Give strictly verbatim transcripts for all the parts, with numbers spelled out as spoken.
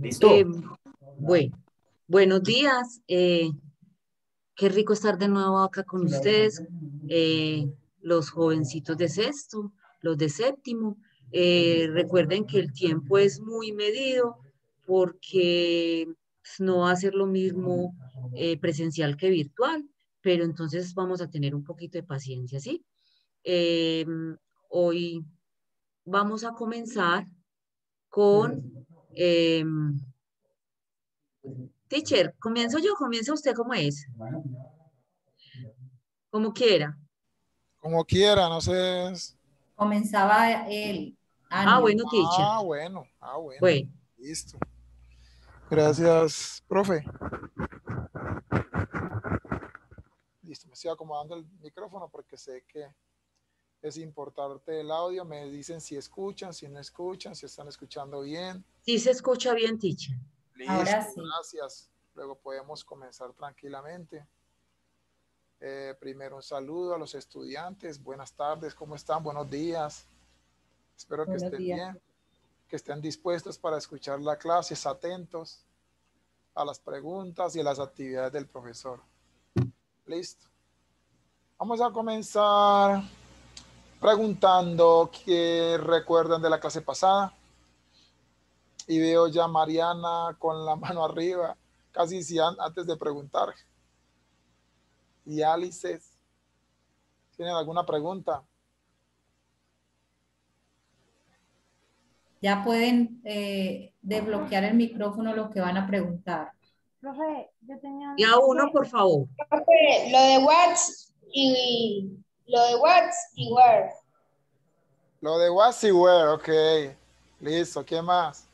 Eh, ¿Listo? bueno, buenos días. Eh, qué rico estar de nuevo acá con ustedes, eh, los jovencitos de sexto, los de séptimo. Eh, recuerden que el tiempo es muy medido porque pues, no va a ser lo mismo eh, presencial que virtual, pero entonces vamos a tener un poquito de paciencia, ¿sí? Eh, hoy vamos a comenzar con... em, Teacher, ¿comienzo yo? ¿Comienza usted? ¿Cómo es? Como quiera. Como quiera, no sé. Comenzaba él, Ah, Ania. bueno, teacher. Ah, bueno, ah, bueno. Bueno, Listo. Gracias, profe. Listo, me estoy acomodando el micrófono porque sé que es importante el audio. Me dicen si escuchan, si no escuchan, si están escuchando bien. sí se escucha bien, teacher. Listo, Ahora sí. gracias. Luego podemos comenzar tranquilamente. Eh, primero un saludo a los estudiantes. Buenas tardes, ¿cómo están? Buenos días. Espero que Buenos estén días. bien, que estén dispuestos para escuchar la clase, atentos a las preguntas y a las actividades del profesor. Listo. Vamos a comenzar preguntando qué recuerdan de la clase pasada. Y veo ya a Mariana con la mano arriba, casi si antes de preguntar. Y Alice, ¿tienen alguna pregunta? Ya pueden eh, desbloquear el micrófono lo que van a preguntar. Profe, yo tenía Y a es uno, que, por favor. profe, lo de What's y lo de What's y Where. Lo de was y where, ok. Listo, ¿qué más?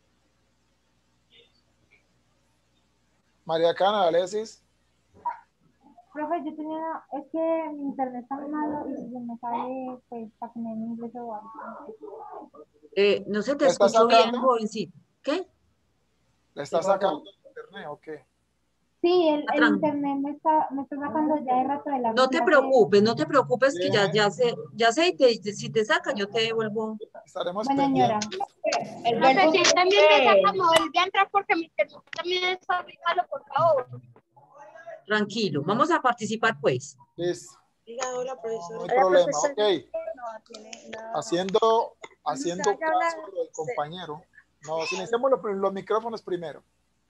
María Cana, Alexis. profe, yo tenía, es que mi internet está muy malo y si se me sale, pues, para que me den inglés o algo. Eh, no se te ¿Le está escuchó bien, sacando? jovencito. ¿Qué? ¿Le está sacando internet o qué? Sí, el, el Atran- internet me está, me está sacando ya de rato de la No te clase. preocupes, no te preocupes que ya, Bien, ya sé, ya sé, y te- si te sacan, yo te devuelvo. estaremos Bueno, señora. pendientes. El Profe, verbo si ser también me es- saca mover de entrar porque mi internet también está muy malo, por favor. Tranquilo, vamos a participar, pues. Listo, Diga hola, profesor. no hay Hola, problema. profesor. Ok, No, tiene nada. haciendo, Cuando se haciendo vaya a hablar, caso del se- compañero. No, silenciamos los, los micrófonos primero.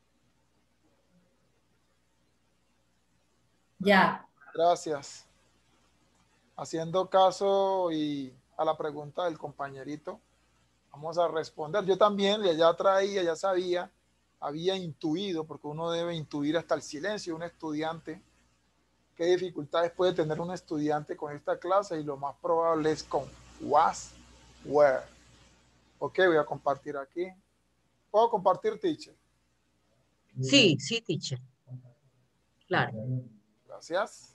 Ya. Gracias. Haciendo caso y a la pregunta del compañerito, vamos a responder. Yo también ya traía, ya sabía, había intuido, porque uno debe intuir hasta el silencio de un estudiante, qué dificultades puede tener un estudiante con esta clase y lo más probable es con was, where. Ok, voy a compartir aquí. ¿Puedo compartir, teacher? Sí, sí, teacher. Claro. Gracias.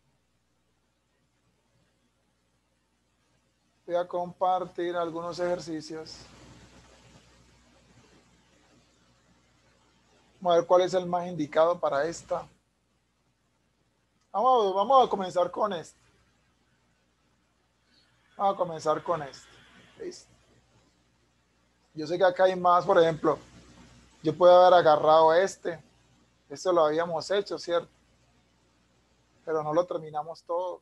Voy a compartir algunos ejercicios. Vamos a ver cuál es el más indicado para esta. Vamos, vamos a comenzar con este. Vamos a comenzar con este. ¿Listo? Yo sé que acá hay más, por ejemplo, yo puedo haber agarrado este. Esto lo habíamos hecho, ¿cierto? Pero no lo terminamos todo.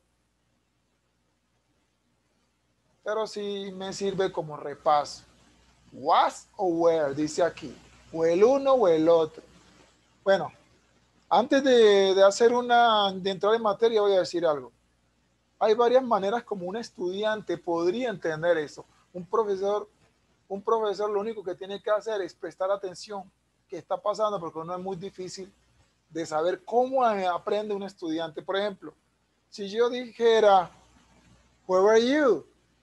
Pero sí me sirve como repaso. Was o where, dice aquí. O el uno o el otro. Bueno, antes de, de hacer una, de entrar en materia, voy a decir algo. Hay varias maneras como un estudiante podría entender eso. Un profesor, un profesor lo único que tiene que hacer es prestar atención qué está pasando, porque no es muy difícil de saber cómo aprende un estudiante. Por ejemplo, si yo dijera, where are you?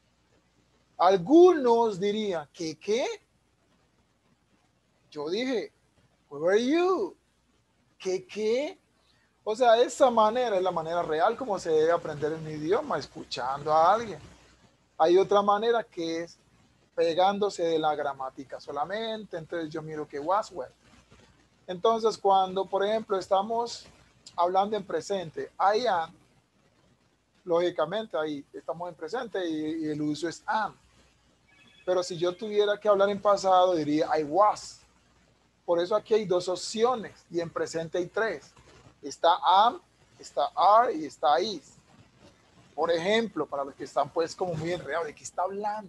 Algunos dirían, ¿qué qué? Yo dije, where are you? ¿Qué qué? O sea, esa manera es la manera real como se debe aprender un idioma, escuchando a alguien. Hay otra manera que es pegándose de la gramática solamente. Entonces yo miro que was, where. Entonces cuando, por ejemplo, estamos hablando en presente, I am, lógicamente ahí estamos en presente y, y el uso es am. Pero si yo tuviera que hablar en pasado, diría I was. Por eso aquí hay dos opciones y en presente hay tres. Está am, está are y está is. Por ejemplo, para los que están pues como muy enredados, ¿de qué está hablando?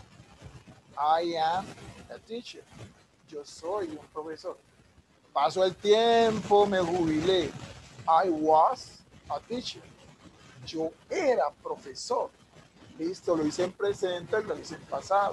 I am a teacher. Yo soy un profesor. Pasó el tiempo, me jubilé. I was a teacher. Yo era profesor. Listo, lo hice en presente, lo hice en pasado.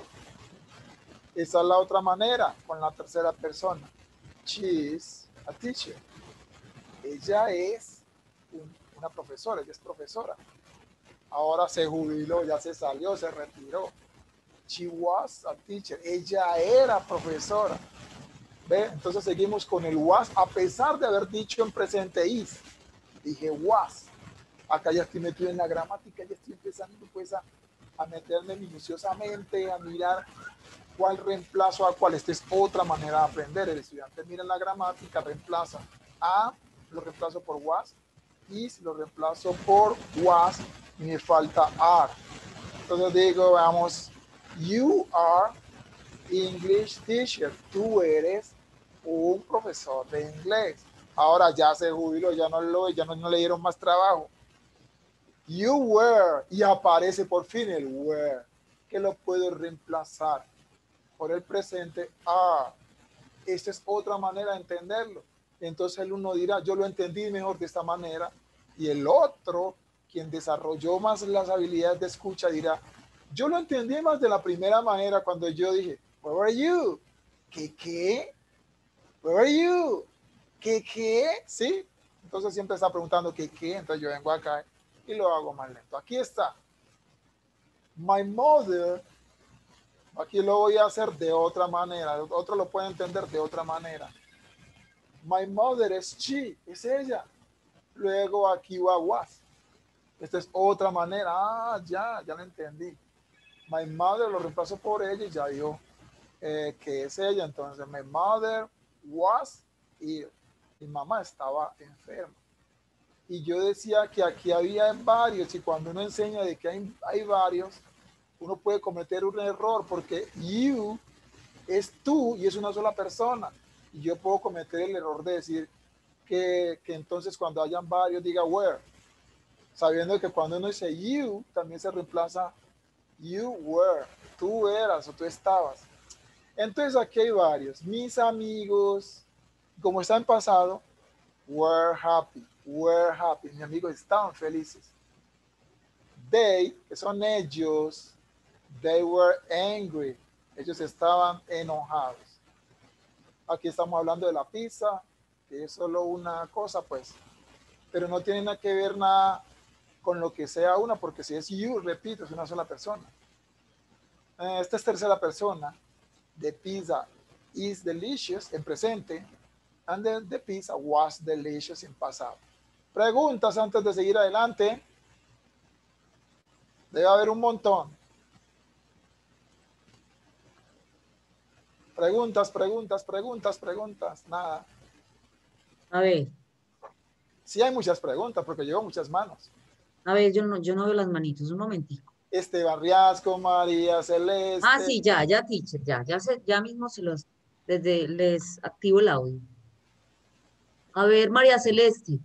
Esa es la otra manera, con la tercera persona. She is a teacher. Ella es un, una profesora, ella es profesora. Ahora se jubiló, ya se salió, se retiró. She was a teacher. Ella era profesora. ¿Ve? Entonces seguimos con el was, a pesar de haber dicho en presente is. Dije was. Acá ya estoy metido en la gramática, ya estoy empezando pues a, a meterme minuciosamente, a mirar cuál reemplazo a cuál. Esta es otra manera de aprender. El estudiante mira en la gramática, reemplaza a, lo reemplazo por was, is lo reemplazo por was y me falta are. Entonces digo, vamos, you are English teacher. Tú eres un profesor de inglés. Ahora ya se jubiló, ya no lo, ya no, no le dieron más trabajo. You were, y aparece por fin el were, que lo puedo reemplazar por el presente are. Esta es otra manera de entenderlo. Entonces el uno dirá, yo lo entendí mejor de esta manera, y el otro, quien desarrolló más las habilidades de escucha, dirá, yo lo entendí más de la primera manera cuando yo dije, where were you? ¿Qué qué? Where were you? ¿Qué qué? ¿Sí? Entonces siempre está preguntando ¿qué qué? Entonces yo vengo acá y lo hago más lento. Aquí está. My mother. Aquí lo voy a hacer de otra manera. Otro lo puede entender de otra manera. My mother es she. Es ella. Luego aquí va was. Esta es otra manera. Ah, ya, ya lo entendí. My mother lo reemplazo por ella y ya dio eh, que es ella. Entonces, my mother was ill. Mi mamá estaba enferma. Y yo decía que aquí había varios, y cuando uno enseña de que hay, hay varios, uno puede cometer un error porque you es tú y es una sola persona. Y yo puedo cometer el error de decir que, que entonces cuando hayan varios diga where, sabiendo que cuando uno dice you, también se reemplaza you were, tú eras o tú estabas. Entonces aquí hay varios. Mis amigos, como está en pasado, were happy, were happy. Mis amigos estaban felices. They, que son ellos, they were angry. Ellos estaban enojados. Aquí estamos hablando de la pizza, que es solo una cosa, pues. Pero no tiene nada que ver nada con lo que sea una, porque si es you, repito, es una sola persona. Esta es tercera persona. The pizza is delicious en presente. And the, the pizza was delicious en pasado. Preguntas antes de seguir adelante. Debe haber un montón. Preguntas, preguntas, preguntas, preguntas. Nada. A ver, Sí hay muchas preguntas porque llevo muchas manos. a ver, yo no, yo no veo las manitos, un momentico. Esteban Riasco, María Celeste. Ah, sí, ya, ya, teacher, ya, ya, se, ya mismo se los, desde, les activo el audio. A ver, María Celeste.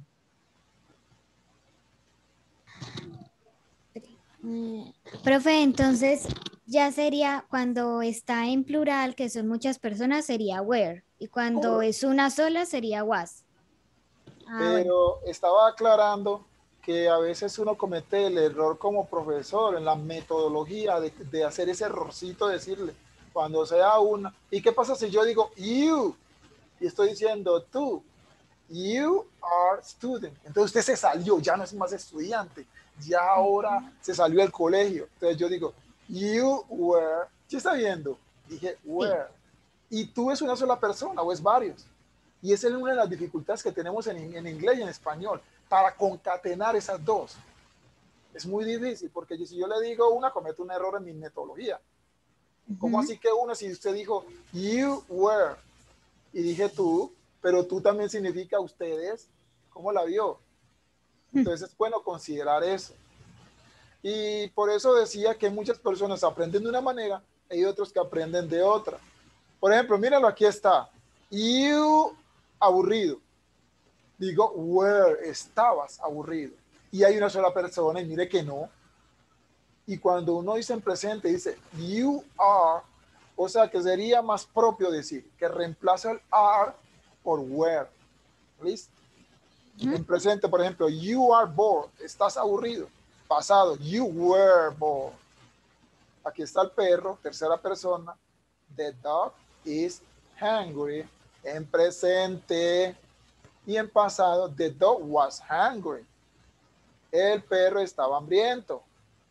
Mm, Profe, entonces ya sería cuando está en plural, que son muchas personas, sería were. Y cuando es una sola, sería was. Ah, bueno. Pero estaba aclarando que a veces uno comete el error como profesor en la metodología de, de hacer ese errorcito, decirle cuando sea una. ¿Y qué pasa si yo digo you? Y estoy diciendo tú. You are student. Entonces usted se salió, ya no es más estudiante. Ya ahora se salió del colegio. Entonces yo digo, you were. ¿Sí está viendo? Dije were. Sí. Y tú es una sola persona o es varios. Y esa es una de las dificultades que tenemos en, en inglés y en español para concatenar esas dos. Es muy difícil porque si yo le digo una, cometo un error en mi metodología. Uh-huh. ¿Cómo así que una? Si usted dijo you were y dije tú, pero tú también significa ustedes, ¿cómo la vio? Entonces es bueno considerar eso. Y por eso decía que muchas personas aprenden de una manera y hay otros que aprenden de otra. Por ejemplo, míralo, aquí está. You, aburrido. Digo, were, estabas aburrido. Y hay una sola persona y mire que no. Y cuando uno dice en presente, dice, you are, o sea que sería más propio decir que reemplaza el are por were. ¿Listo? Uh-huh. En presente, por ejemplo, you are bored, estás aburrido. Pasado, you were bored. Aquí está el perro, tercera persona. The dog is hungry. En presente. Y en pasado, the dog was hungry. El perro estaba hambriento.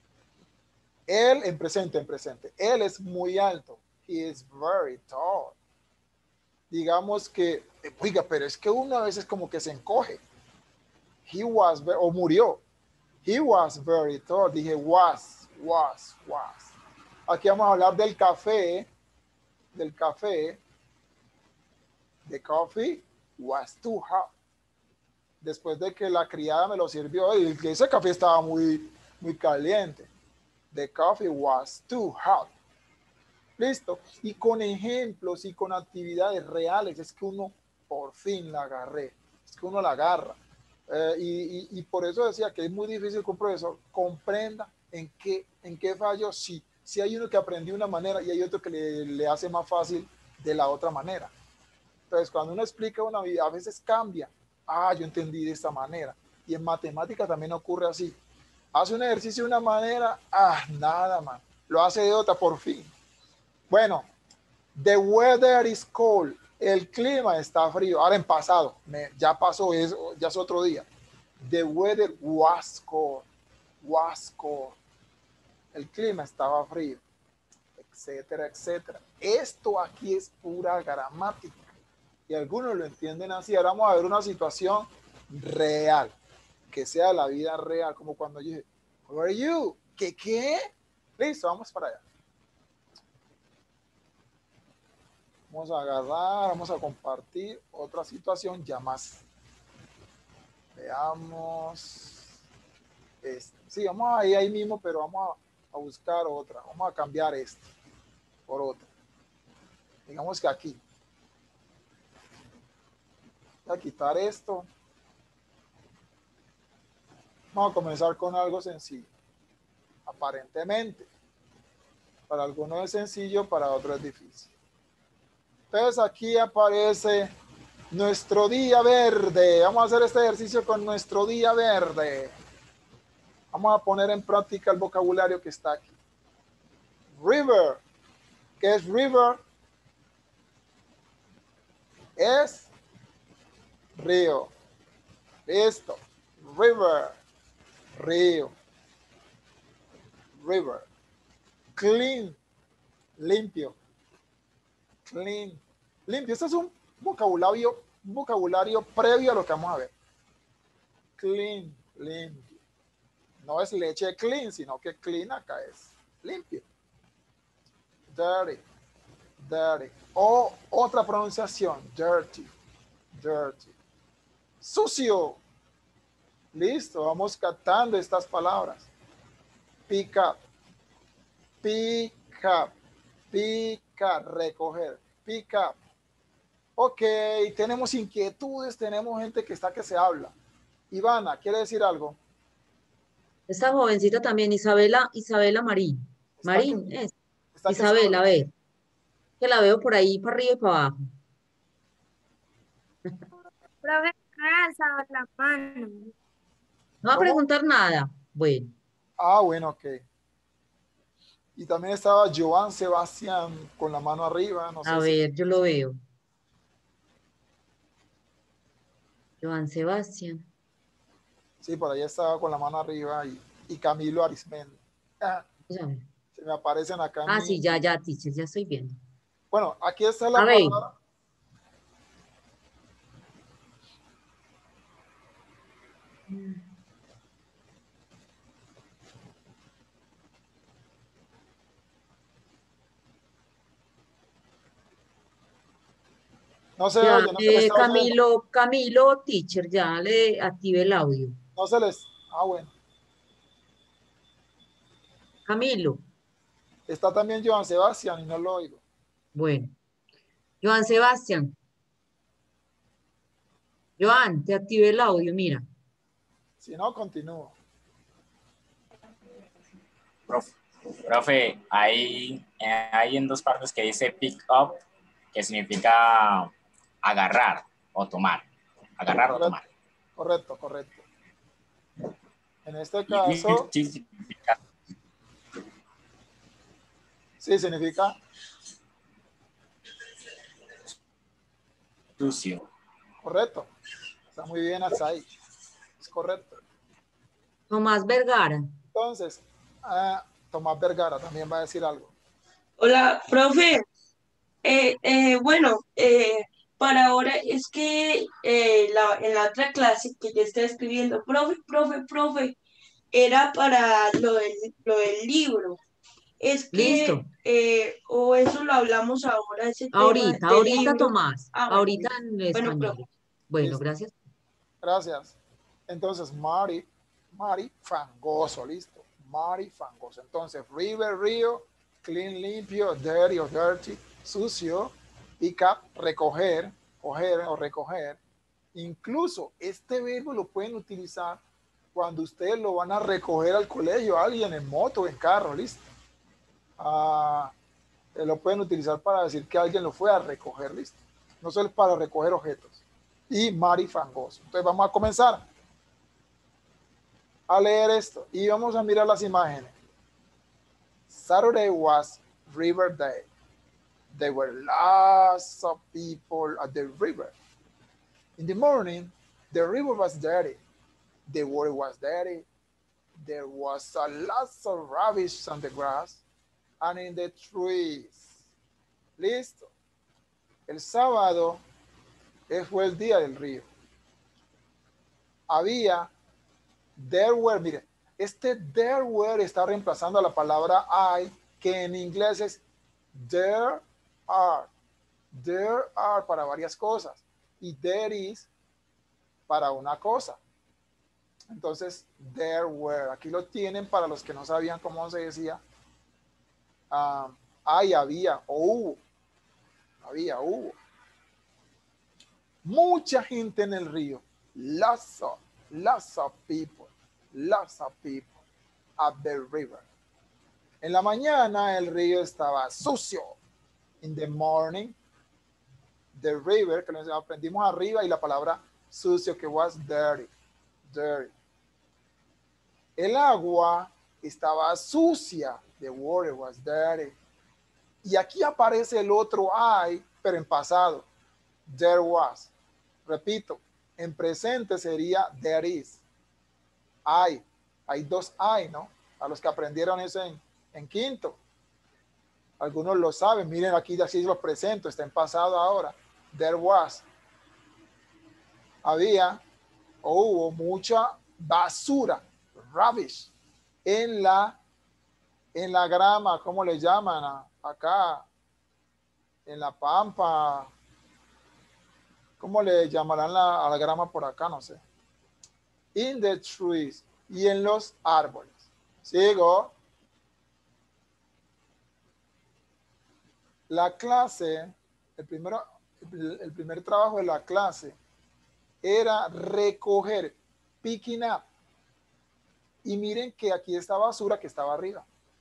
Él, en presente, en presente. Él es muy alto. He is very tall. Digamos que, oiga, pero es que uno a veces como que se encoge. He was, o murió. He was very tall. Dije was, was, was. Aquí vamos a hablar del café. Del café. The coffee was too hot. Después de que la criada me lo sirvió, y ese café estaba muy, muy caliente. The coffee was too hot. Listo. Y con ejemplos y con actividades reales es que uno por fin la agarré. Es que uno la agarra. Eh, y, y, y por eso decía que es muy difícil que un profesor comprenda en qué, en qué falló. Sí, sí hay uno que aprendió de una manera y hay otro que le, le hace más fácil de la otra manera. Entonces, cuando uno explica una vida, a veces cambia. Ah, yo entendí de esta manera. Y en matemática también ocurre así. Hace un ejercicio de una manera, ah, nada, man. Lo hace de otra, por fin. Bueno, the weather is cold. El clima está frío. Ahora en pasado, me, ya pasó eso, ya es otro día. The weather was cold. Was cold. El clima estaba frío. Etcétera, etcétera. Esto aquí es pura gramática. Y algunos lo entienden así. Ahora vamos a ver una situación real, que sea la vida real, como cuando yo dije, who are you? ¿Qué qué? Listo, vamos para allá. Vamos a agarrar, vamos a compartir otra situación ya más. Veamos. Este. Sí, vamos ahí, ahí mismo, pero vamos a, a buscar otra. Vamos a cambiar este por otra. Digamos que aquí. Voy a quitar esto. Vamos a comenzar con algo sencillo. Aparentemente. Para algunos es sencillo, para otros es difícil. Entonces aquí aparece nuestro día verde. Vamos a hacer este ejercicio con nuestro día verde. Vamos a poner en práctica el vocabulario que está aquí. River. ¿Qué es river? Es río. Listo. River. Río. River. Clean. Limpio. Clean. Limpio. Este es un vocabulario, un vocabulario previo a lo que vamos a ver. Clean. Limpio. No es leche clean, sino que clean acá es limpio. Dirty. Dirty. O otra pronunciación. Dirty. Dirty. Sucio. Listo, vamos captando estas palabras. Pick up. Pick up. Pick up. Recoger. Pick up. Ok, tenemos inquietudes, tenemos gente que está que se habla. Ivana, ¿quiere decir algo? Esta jovencita también, Isabela, Isabela Marín. Marín, que, es. Isabela, a ver. Que la veo por ahí para arriba y para abajo. Profe, no alzaba la mano. No va a preguntar nada. Bueno. Ah, bueno, ok. Y también estaba Joan Sebastián con la mano arriba. No sé a ver, si... yo lo veo. Joan Sebastián. Sí, por ahí estaba con la mano arriba. Y, y Camilo Arismendi. Ah, se me aparecen acá. Ah, mi... sí, ya, ya, teacher, ya estoy viendo. Bueno, aquí está la a palabra. Ver. No se ya, oye, no eh, se les está Camilo, oyendo. Camilo, teacher, ya le active el audio. No se les... Ah, bueno. Camilo. Está también Joan Sebastián y no lo oigo. Bueno. Joan Sebastián. Joan, te activé el audio, mira. Si no, continúo. Profe, profe, hay, eh, hay en dos partes que dice pick up, que significa agarrar o tomar. Agarrar o tomar. Correcto, correcto. En este Y caso, sí significa sí significa sucio. correcto. Está muy bien hasta ahí. Es correcto. Tomás Vergara. Entonces, ah, Tomás Vergara también va a decir algo. Hola, profe. Eh, eh, bueno, eh, para ahora es que eh, la, en la otra clase que yo estaba escribiendo, profe, profe, profe, era para lo del, lo del libro. Es Listo. que, eh, o eso lo hablamos ahora, ese tema Ahorita, del ahorita, libro. Tomás. Ah, bueno, Ahorita listo. en Bueno, español. profe. Bueno, Listo. gracias. Gracias. Entonces, Mari, Mari, fangoso, listo. Mari, fangoso. Entonces, river, río, clean, limpio, dirty o dirty, sucio, pick up, recoger, coger o recoger. Incluso este verbo lo pueden utilizar cuando ustedes lo van a recoger al colegio, alguien en moto, en carro, listo. Ah, eh, lo pueden utilizar para decir que alguien lo fue a recoger, listo. No solo para recoger objetos. Y Mari fangoso. Entonces vamos a comenzar a leer esto y vamos a mirar las imágenes. Saturday was River Day. There were lots of people at the river. In the morning, the river was dirty. The water was dirty. There was a lot of rubbish on the grass and in the trees. Listo. El sábado fue el día del río. Había, there were, mire, este there were está reemplazando a la palabra I, que en inglés es there are. There are para varias cosas y there is para una cosa. Entonces, there were, aquí lo tienen para los que no sabían cómo se decía. Um, hay, había o hubo. Había, hubo. Mucha gente en el río. Lots of, lots of people. Lots of people at the river. En la mañana el río estaba sucio. In the morning, the river, que nos aprendimos arriba, y la palabra sucio que was dirty. Dirty. El agua estaba sucia. The water was dirty. Y aquí aparece el otro I, pero en pasado. There was. Repito, en presente sería there is. Hay. Hay dos I, ¿no? A los que aprendieron eso en, en quinto. Algunos lo saben. Miren aquí, así lo presento. Está en pasado ahora. There was. Había o hubo mucha basura. Rubbish. En la, en la grama, ¿cómo le llaman a, acá? En la pampa. ¿Cómo le llamarán la, a la grama por acá? No sé. In the trees. Y en los árboles. Sigo. La clase, el, primero, el primer trabajo de la clase era recoger, picking up. Y miren que aquí está basura que estaba arriba.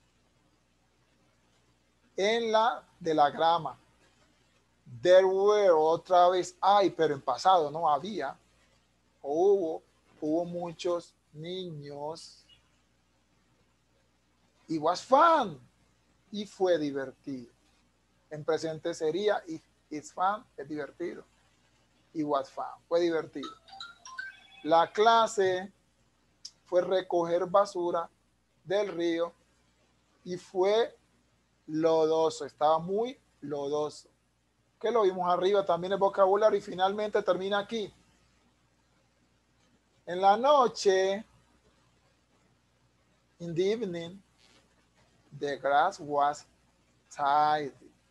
En la de la grama. There were, otra vez hay, pero en pasado no había. O hubo, hubo muchos niños. It was fun. Y fue divertido. En presente sería if it's fun, es divertido. It was fun, fue divertido. La clase fue recoger basura del río y fue lodoso, estaba muy lodoso. Que lo vimos arriba también el vocabulario y finalmente termina aquí. En la noche, in the evening, the grass was tidy.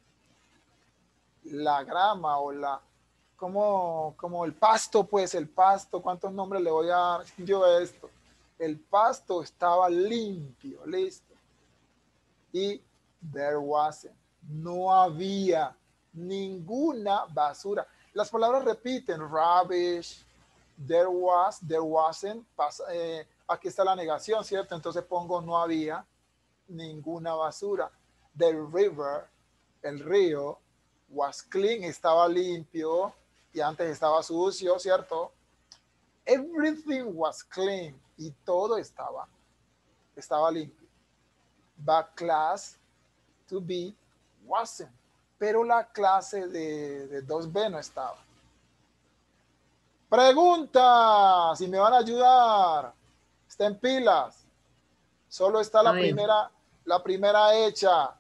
La grama o la, como, como el pasto, pues el pasto, ¿cuántos nombres le voy a dar yo a esto? El pasto estaba limpio, listo. Y there wasn't, no había ninguna basura. Las palabras repiten, rubbish, there was, there wasn't, pasa, eh, aquí está la negación, ¿cierto? Entonces pongo no había ninguna basura. The river, el río, was clean, estaba limpio y antes estaba sucio, ¿cierto? Everything was clean y todo estaba, estaba limpio. But class to be wasn't, pero la clase de, de dos B no estaba. Pregunta, si me van a ayudar, estén pilas. Solo está la primera, la primera hecha.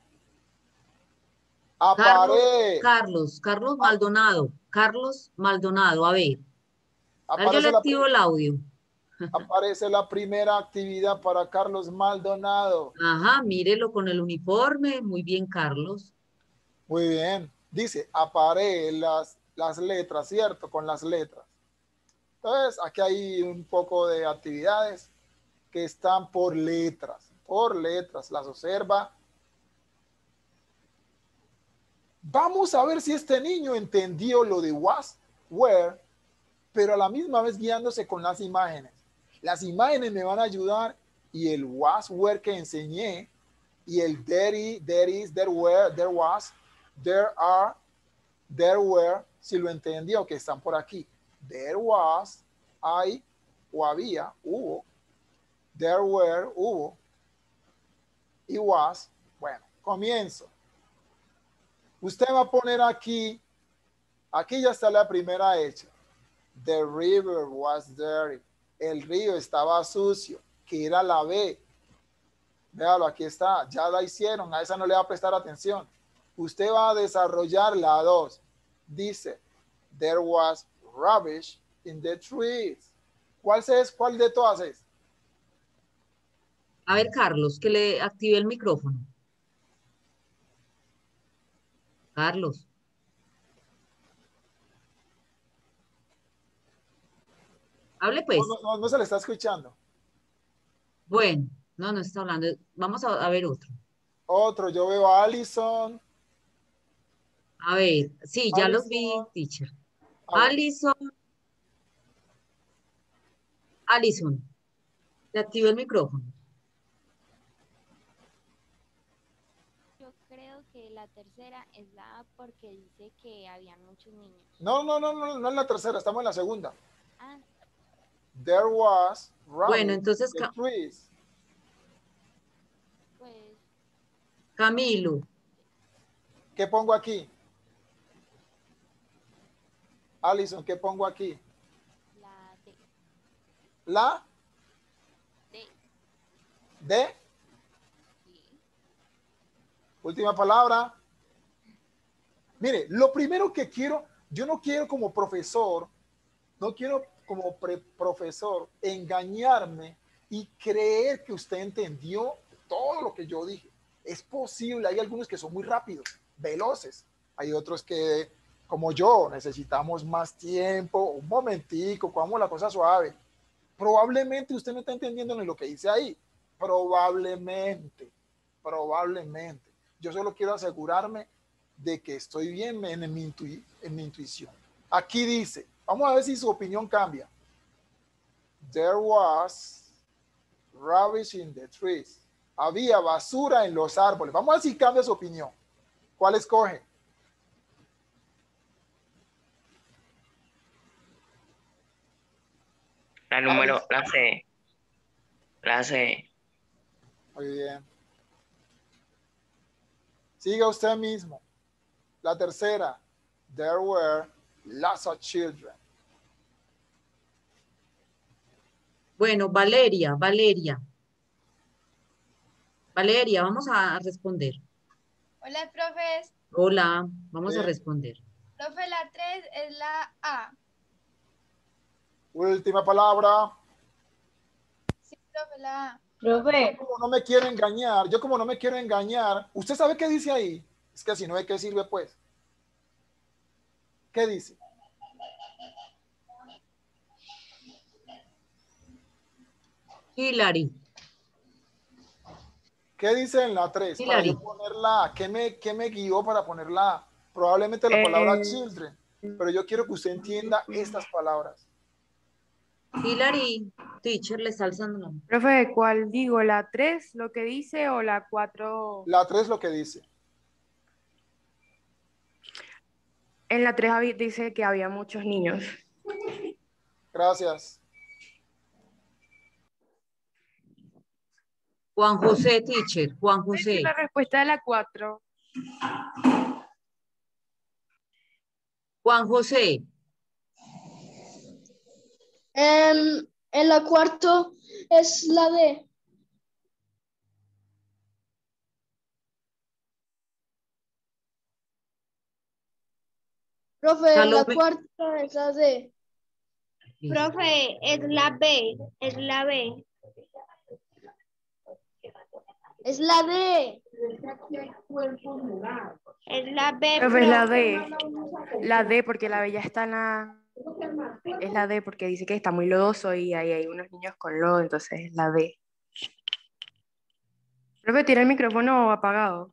Apare. Carlos, Carlos, Carlos Maldonado, Carlos Maldonado, a ver. A ver, yo le activo el audio. Aparece la primera actividad para Carlos Maldonado. Ajá, mírelo con el uniforme. Muy bien, Carlos. Muy bien. Dice, apare las, las letras, ¿cierto? Con las letras. Entonces, aquí hay un poco de actividades que están por letras. Por letras, las observa. Vamos a ver si este niño entendió lo de was, where, pero a la misma vez guiándose con las imágenes. Las imágenes me van a ayudar y el was, where que enseñé y el there, there is, there were, there was, there are, there were, si lo entendió que están por aquí. There was, hay o había, hubo. There were, hubo. Y was, bueno, comienzo. Usted va a poner aquí, aquí ya está la primera hecha. The river was dirty. El río estaba sucio, que era la B. Véalo, aquí está, ya la hicieron, a esa no le va a prestar atención. Usted va a desarrollar la dos. Dice, there was rubbish in the trees. ¿Cuál es? ¿Cuál de todas es? A ver, Carlos, que le active el micrófono. Carlos. Hable pues. No, no, no se le está escuchando. Bueno, no, no está hablando. Vamos a, a ver otro. Otro, yo veo a Allison. A ver, sí, ya Allison. los vi, teacher. Allison. Allison. Le activo el micrófono. Yo creo que la tercera es la A porque dice que había muchos niños. No, no, no, no, no es la tercera, estamos en la segunda. Ah. There was bueno, entonces the trees. Pues Camilo. ¿Qué pongo aquí? Allison, ¿qué pongo aquí? La D. La D. D. Sí. Última palabra. Mire, lo primero que quiero, yo no quiero como profesor, no quiero como pre profesor engañarme y creer que usted entendió todo lo que yo dije. Es posible, hay algunos que son muy rápidos, veloces. Hay otros que, como yo, necesitamos más tiempo, un momentico, cogamos la cosa suave. Probablemente usted no está entendiendo ni lo que dice ahí. Probablemente, probablemente. Yo solo quiero asegurarme de que estoy bien en mi, intu en mi intuición. Aquí dice, vamos a ver si su opinión cambia. There was rubbish in the trees. Había basura en los árboles. Vamos a ver si cambia su opinión. ¿Cuál escoge? La número, la C. La C. Muy bien. Siga usted mismo. La tercera. There were lots of children. Bueno, Valeria, Valeria. Valeria, vamos a responder. Hola, profes. Hola, vamos Bien. a responder. Profe, la tres es la A. Última palabra. Sí, profe, la A. Profe, Yo como no me quiero engañar, yo como no me quiero engañar, ¿usted sabe qué dice ahí? Es que si no, ¿de qué sirve pues? ¿Qué dice? Hilary. ¿Qué dice en la tres? Para yo ponerla, ¿qué me, qué me guió para ponerla? Probablemente la palabra Eh. children, pero yo quiero que usted entienda estas palabras. Hilary, teacher, le está alzando la mano. Profe, ¿cuál digo? ¿La tres lo que dice o la cuatro? La tres lo que dice. En la tres dice que había muchos niños. Gracias. Juan José, teacher, Juan Es José. la respuesta de la cuatro. Juan José. Em, en la cuarta es la D. Profe, en la Salomé. cuarta es la D. Profe, es la B, es la B. Es la D. Es la B, Profe, es la profe. D. La D porque la B ya está en la... Es la D porque dice que está muy lodoso y ahí hay unos niños con lodo, entonces es la D. Profe, tiene el micrófono apagado.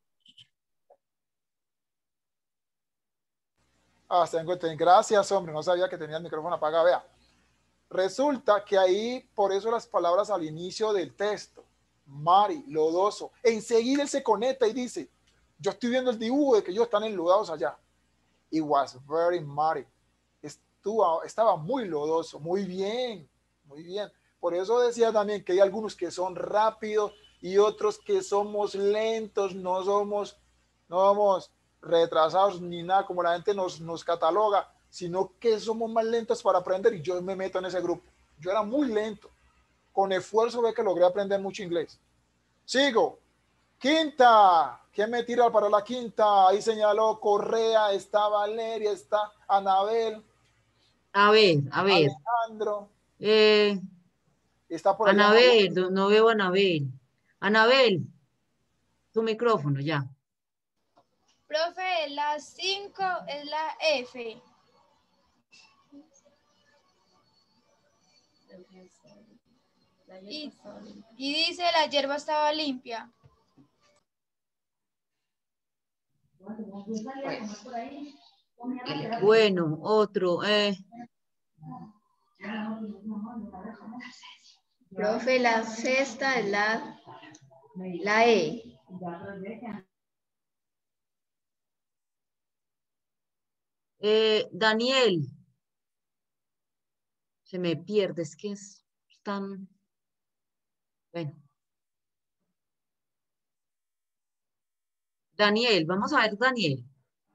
Ah, tengo, ten- gracias, hombre. No sabía que tenía el micrófono apagado. Vea. Resulta que ahí, por eso las palabras al inicio del texto. Mari, lodoso. Enseguida él se conecta y dice, yo estoy viendo el dibujo de que ellos están enlodados allá. It was very muddy. Estuvo, estaba muy lodoso. Muy bien, muy bien. Por eso decía también que hay algunos que son rápidos y otros que somos lentos, no somos, no somos retrasados ni nada como la gente nos, nos cataloga, sino que somos más lentos para aprender y yo me meto en ese grupo. Yo era muy lento. Con esfuerzo ve que logré aprender mucho inglés. Sigo. Quinta. ¿Quién me tira para la quinta? Ahí señaló Correa, está Valeria, está Anabel. A ver, a ver. Alejandro. Eh, está por allá. Anabel, no, no veo a Anabel. Anabel, tu micrófono ya. Profe, la cinco es la F. Y, y dice la hierba estaba limpia. Bueno, otro. Eh. Profe, la sexta es la, la E. Eh, Daniel. Se me pierde, es que es tan... Bueno. Daniel, vamos a ver, Daniel.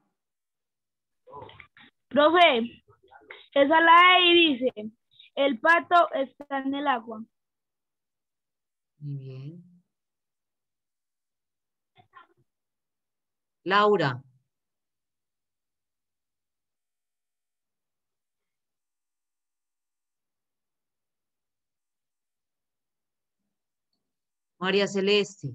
Profe, esa la E y dice, el pato está en el agua. Muy bien. Laura. María Celeste.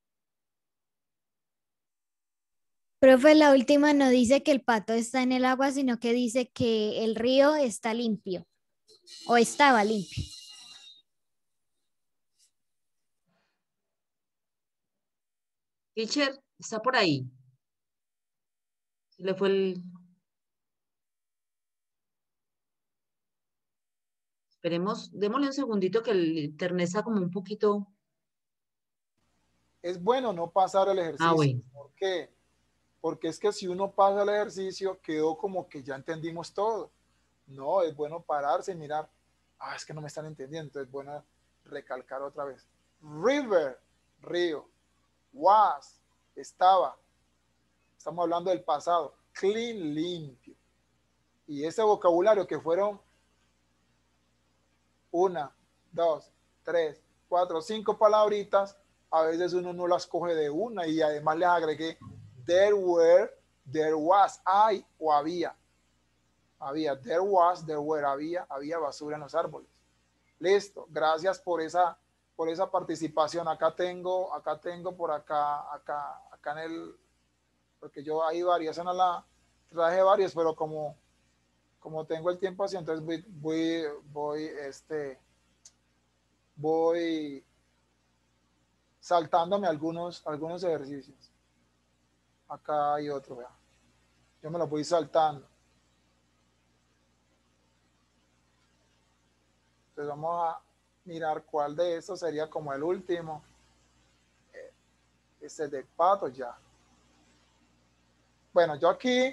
Profe, la última no dice que el pato está en el agua, sino que dice que el río está limpio o estaba limpio. Teacher, está por ahí. Se le fue el... Esperemos, démosle un segundito que el internet está como un poquito... Es bueno no pasar el ejercicio. Ah, bueno. ¿Por qué? Porque es que si uno pasa el ejercicio, quedó como que ya entendimos todo. No, es bueno pararse y mirar. Ah, es que no me están entendiendo. Entonces es bueno recalcar otra vez. River, río. Was, estaba. Estamos hablando del pasado. Clean, limpio. Y ese vocabulario que fueron una, dos, tres, cuatro, cinco palabritas, a veces uno no las coge de una y además les agregué there were, there was, hay o había. Había, there was, there were, había, había basura en los árboles. Listo, gracias por esa, por esa participación. Acá tengo, acá tengo por acá, acá, acá en el, porque yo hay varias, en la, traje varias, pero como, como tengo el tiempo así, entonces voy, voy, voy, este, voy saltándome algunos, algunos ejercicios. Acá hay otro, vea. Yo me lo voy saltando. Entonces vamos a mirar cuál de estos sería como el último. Este es de pato ya. Bueno, yo aquí,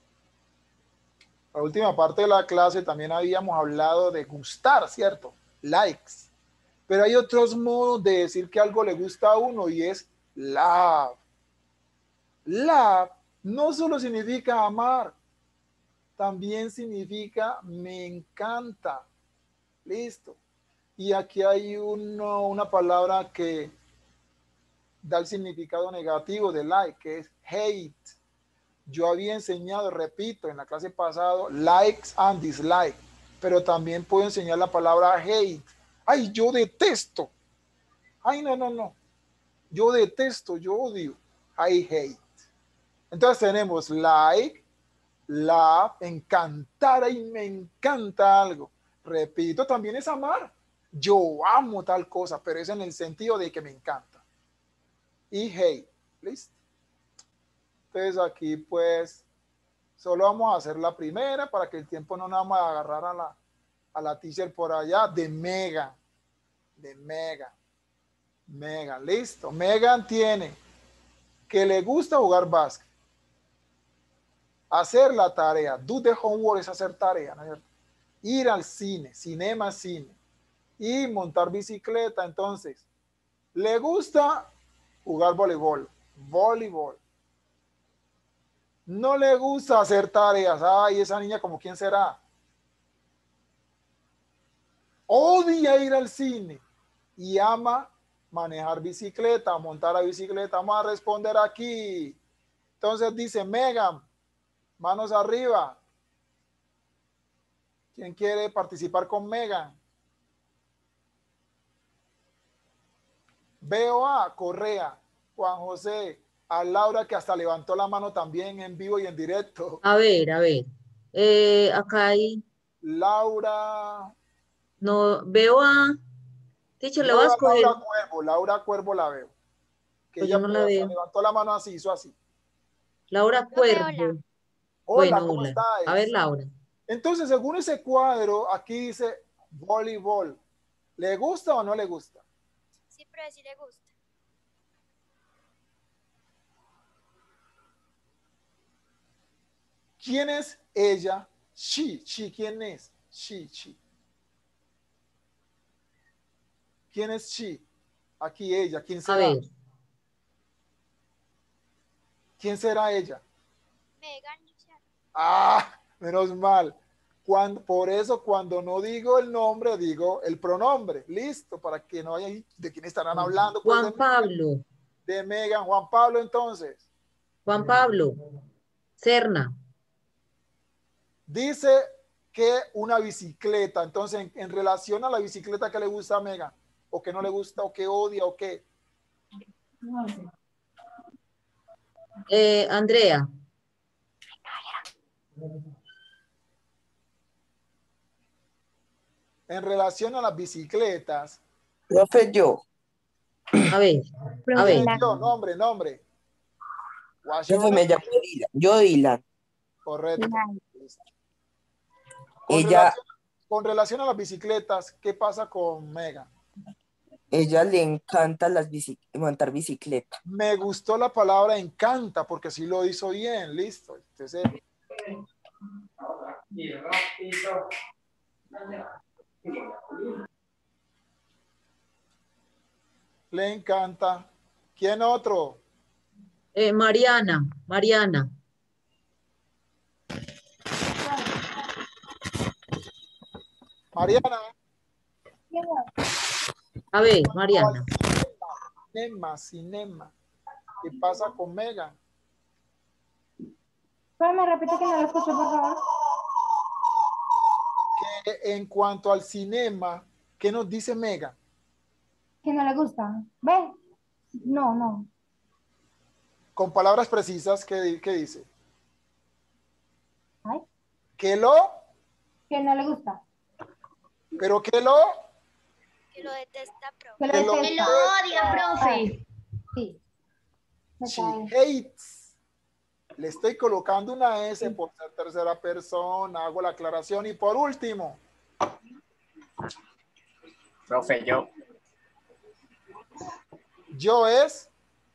la última parte de la clase también habíamos hablado de gustar, ¿cierto? Likes. Pero hay otros modos de decir que algo le gusta a uno y es love. Love no solo significa amar, también significa me encanta. Listo. Y aquí hay uno, una palabra que da el significado negativo de like, que es hate. Yo había enseñado, repito, en la clase pasada, likes and dislikes, pero también puedo enseñar la palabra hate. Ay, yo detesto. Ay, no, no, no. Yo detesto, yo odio. I hate. Entonces tenemos like, love, encantar, ay, me encanta algo. Repito, también es amar. Yo amo tal cosa, pero es en el sentido de que me encanta. Y hate. ¿Listo? Entonces aquí pues solo vamos a hacer la primera para que el tiempo no nada más agarrar a la, a la teacher por allá de Megan. De Megan. Megan, listo. Megan tiene que le gusta jugar básquet. Hacer la tarea. Do the homework es hacer tarea, ¿no es cierto? Ir al cine, cinema, cine. Y montar bicicleta. Entonces, le gusta jugar voleibol. Voleibol. No le gusta hacer tareas. Ay, esa niña, ¿como quién será? Odia ir al cine y ama manejar bicicleta, montar la bicicleta. Vamos a responder aquí. Entonces dice Megan, manos arriba. ¿Quién quiere participar con Megan? B O A, Correa, Juan José, a Laura que hasta levantó la mano también en vivo y en directo. A ver, a ver. Eh, acá hay. Laura. No, veo a. Teacher, le Yo voy a veo a escoger. Laura Cuervo, Laura Cuervo la veo. Que Pues ella yo no la hasta veo. levantó la mano así, hizo así. Laura Cuervo. Hola, Bueno, ¿cómo hola. estás? A ver, Laura. Entonces, según ese cuadro, aquí dice voleibol. ¿Le gusta o no le gusta? Sí, pero sí le gusta. ¿Quién es ella? She. She, ¿quién es? She, she. ¿Quién es she? Aquí ella. ¿Quién será? A ver. ¿Quién será ella? Megan. Ah, menos mal. Cuando, por eso cuando no digo el nombre, digo el pronombre. Listo, para que no haya de quién estarán hablando. Pues, Juan de Pablo. De Megan. Juan Pablo, entonces. Juan Pablo. Serna. Dice que una bicicleta. Entonces, en, en relación a la bicicleta que le gusta a Megan, o que no le gusta, o que odia, o que. Eh, Andrea. En relación a las bicicletas. Profe, yo. A ver, a ver. Yo, nombre, nombre. Profe, me llamo Dylan. Yo, Dylan. Correcto. Con, Ella, relación, con relación a las bicicletas, ¿qué pasa con Megan? ella le encanta las bici, montar bicicleta. Me gustó la palabra encanta porque sí lo hizo bien, listo. Entonces, le encanta. ¿Quién otro? Eh, Mariana, Mariana. Mariana. A ver, Mariana. Cinema, cinema. ¿Qué pasa con Megan? Pero me repite que no lo escucho, por favor. Que en cuanto al cinema, ¿qué nos dice Megan? Que no le gusta. ¿Ve? No, no. Con palabras precisas, ¿qué, qué dice? ¿Ay? ¿Que lo? Que no le gusta. ¿Pero que lo? Que lo detesta, profe. Que lo, Que lo, detesta. que lo odia, profe. Sí. She hates. Le estoy colocando una S por ser tercera persona. Hago la aclaración. Y por último, Profe, yo. Yo es.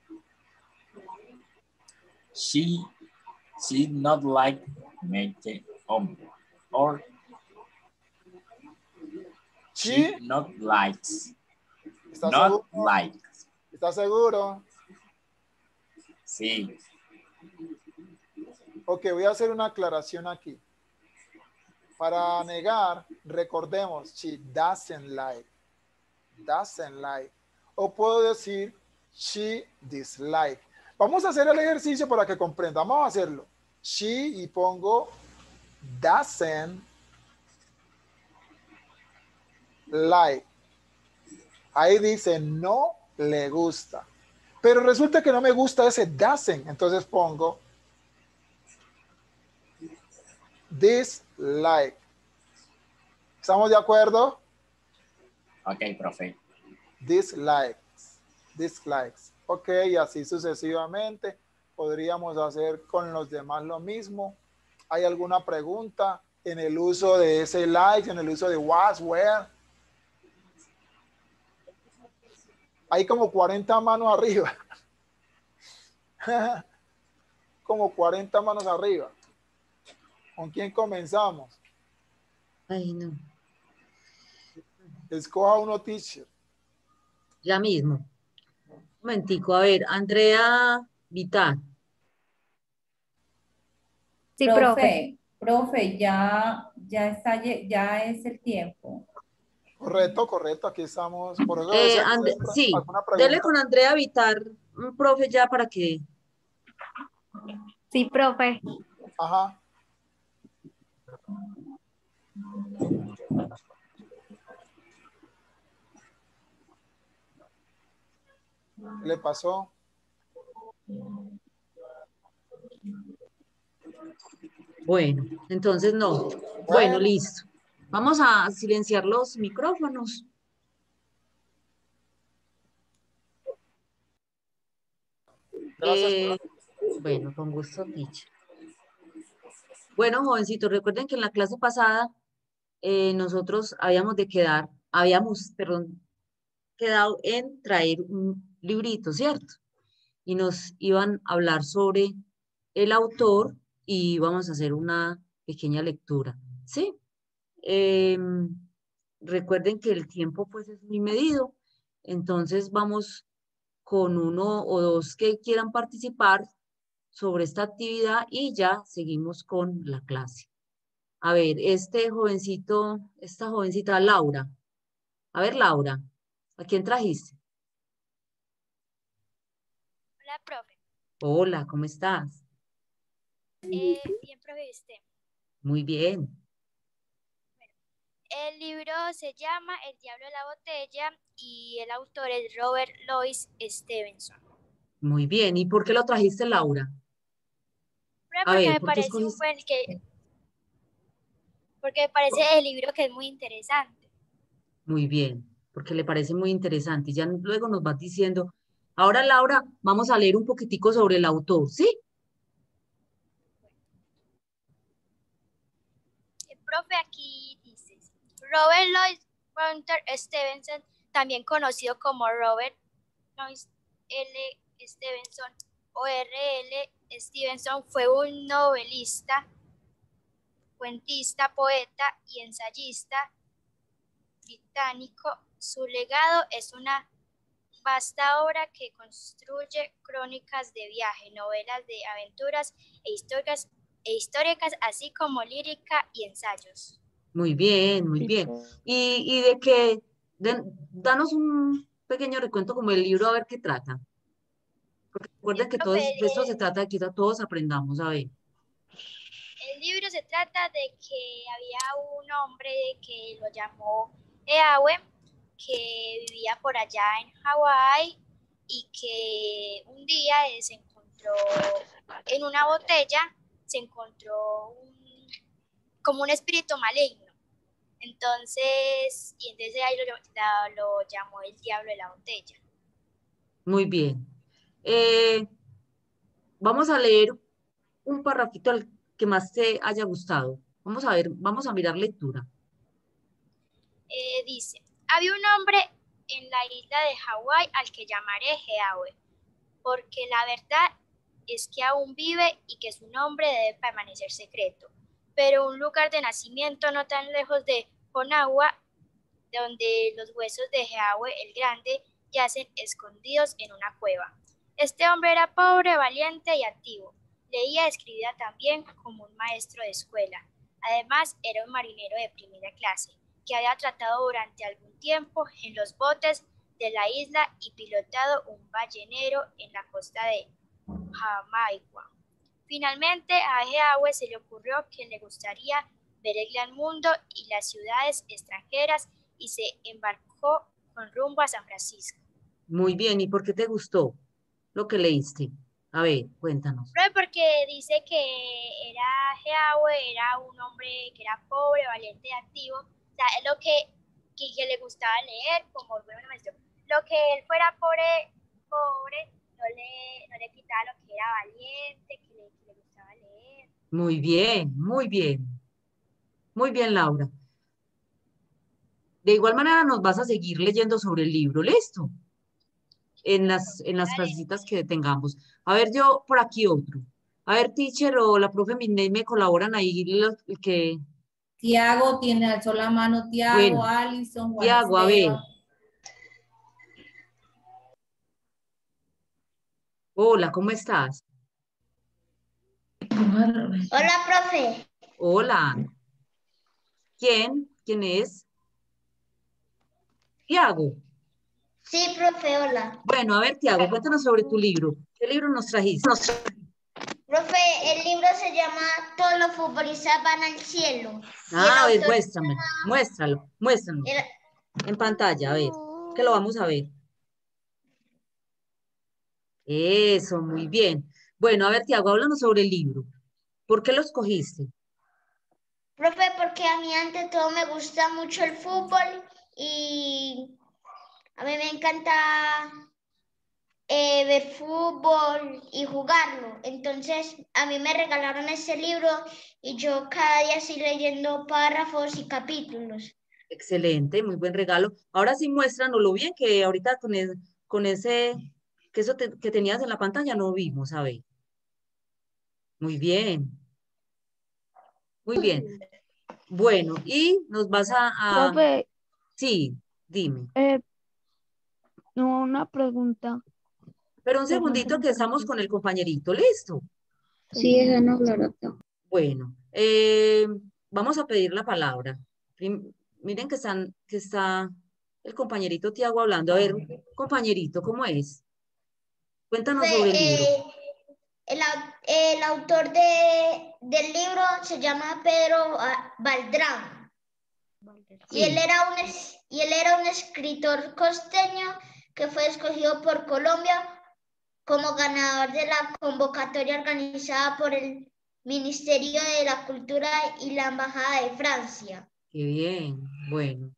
She, she not like make home. Or She. she not likes. ¿Estás Not seguro? like. ¿Estás seguro? Sí. Ok, voy a hacer una aclaración aquí. Para negar, recordemos, she doesn't like. Doesn't like. O puedo decir, she dislike. Vamos a hacer el ejercicio para que comprendan. Vamos a hacerlo. She y pongo doesn't like. Ahí dice no le gusta. Pero resulta que no me gusta ese doesn't. Entonces pongo dislike. ¿Estamos de acuerdo? Ok, profe. Dislikes. Dislikes. Ok, y así sucesivamente. Podríamos hacer con los demás lo mismo. ¿Hay alguna pregunta en el uso de ese like, en el uso de was, where? Hay como cuarenta manos arriba. Como cuarenta manos arriba. ¿Con quién comenzamos? Ay, no. Escoja uno, teacher. Ya mismo. Un momentico, a ver, Andrea Vital. Sí, profe, profe. profe, ya, ya está, lle- ya es el tiempo. Correcto, correcto. Aquí estamos. Por eso Eh, decía que And- había sí, alguna dele pregunta. con Andrea Vitar, un profe ya para que... Sí, profe. Ajá. ¿Qué le pasó? Bueno, entonces no. Bueno, listo. Vamos a silenciar los micrófonos. Gracias. Eh, bueno, con gusto, teacher. Bueno, jovencitos, recuerden que en la clase pasada eh, nosotros habíamos de quedar, habíamos, perdón, quedado en traer un librito, ¿cierto? Y nos iban a hablar sobre el autor y vamos a hacer una pequeña lectura, ¿sí? Em, recuerden que el tiempo pues es muy medido, entonces vamos con uno o dos que quieran participar sobre esta actividad y ya seguimos con la clase. A ver, este jovencito, esta jovencita Laura. A ver, Laura, ¿a quién trajiste? Hola, profe. Hola, ¿cómo estás? Eh, bien, profe, ¿y usted? Muy bien. El libro se llama El diablo de la botella y el autor es Robert Louis Stevenson. Muy bien. ¿Y por qué lo trajiste, Laura? Pero A porque ver, me ¿por qué parece un escogiste? buen que porque me parece el libro que es muy interesante. Muy bien, porque le parece muy interesante. Ya luego nos vas diciendo. Ahora, Laura, vamos a leer un poquitico sobre el autor, ¿sí? El profe aquí dice, Robert Louis Hunter Stevenson, también conocido como Robert Louis L. Stevenson o R L. Stevenson, fue un novelista, cuentista, poeta y ensayista británico. Su legado es una vasta obra que construye crónicas de viaje, novelas de aventuras e históricas, e históricas, así como lírica y ensayos. Muy bien, muy bien. ¿Y, y de qué? De- danos un pequeño recuento como el libro, a ver qué trata. Porque recuerden que todo es- de esto se trata de que todos aprendamos, a ver. El libro se trata de que había un hombre que lo llamó Eawe, que vivía por allá en Hawái y que un día se encontró en una botella, se encontró un, como un espíritu maligno. Entonces, y entonces ahí lo, lo, lo llamó el diablo de la botella. Muy bien. Eh, vamos a leer un parrafito al que más te haya gustado. Vamos a ver, vamos a mirar lectura. Eh, dice, Había un hombre en la isla de Hawái al que llamaré Eawe, porque la verdad es que aún vive y que su nombre debe permanecer secreto. Pero un lugar de nacimiento no tan lejos de Onagua, donde los huesos de Eawe el Grande yacen escondidos en una cueva. Este hombre era pobre, valiente y activo. Leía y escribía también como un maestro de escuela. Además, era un marinero de primera clase, que había tratado durante algún tiempo en los botes de la isla y pilotado un ballenero en la costa de Jamaica. Finalmente, a Eawe se le ocurrió que le gustaría ver el gran mundo y las ciudades extranjeras y se embarcó con rumbo a San Francisco. Muy bien, ¿y por qué te gustó lo que leíste? A ver, cuéntanos. Porque dice que era Eawe, era un hombre que era pobre, valiente y activo. O sea, es lo que, que, que le gustaba leer, como el buen maestro. Lo que él fuera pobre, pobre no, le, no le quitaba lo que era valiente, que le, que le gustaba leer. Muy bien, muy bien. Muy bien, Laura. De igual manera nos vas a seguir leyendo sobre el libro, ¿listo? En las, en las frasecitas que tengamos. A ver, yo por aquí otro. A ver, teacher o la profe Midney me colaboran ahí los que... Tiago tiene alzó la mano, Tiago, Bueno, Alison, Juan Tiago, a ver. Esteban. Hola, ¿cómo estás? Hola, profe. Hola. ¿Quién? ¿Quién es? Tiago. Sí, profe, hola. Bueno, a ver, Tiago, cuéntanos sobre tu libro. ¿Qué libro nos trajiste? Profe, el libro se llama Todos los futbolistas van al cielo. Ah, a ver, muéstrame, muéstralo, muéstralo. El... En pantalla, a ver, que lo vamos a ver. Eso, muy bien. Bueno, a ver, Tiago, háblanos sobre el libro. ¿Por qué lo escogiste? Profe, porque a mí ante todo me gusta mucho el fútbol y a mí me encanta eh, ver fútbol y jugarlo. Entonces, a mí me regalaron ese libro y yo cada día estoy leyendo párrafos y capítulos. Excelente, muy buen regalo. Ahora sí muéstranos lo bien que ahorita con, el, con ese, que eso te, que tenías en la pantalla no vimos, a ver. Muy bien. Muy bien. Bueno, y nos vas a... a... Profe, sí, dime. eh, no, una pregunta. Pero un Perdón, segundito que estamos con el compañerito, ¿listo? Sí, esa no, Lorota. Bueno, eh, vamos a pedir la palabra. Prim- miren que, están, que está el compañerito Tiago hablando. A ver, compañerito, ¿cómo es? Cuéntanos sobre el libro. Eh, el, el autor de, del libro se llama Pedro Valdrán. Sí. Y, él era un, y él era un escritor costeño que fue escogido por Colombia como ganador de la convocatoria organizada por el Ministerio de la Cultura y la Embajada de Francia. Qué bien, bueno.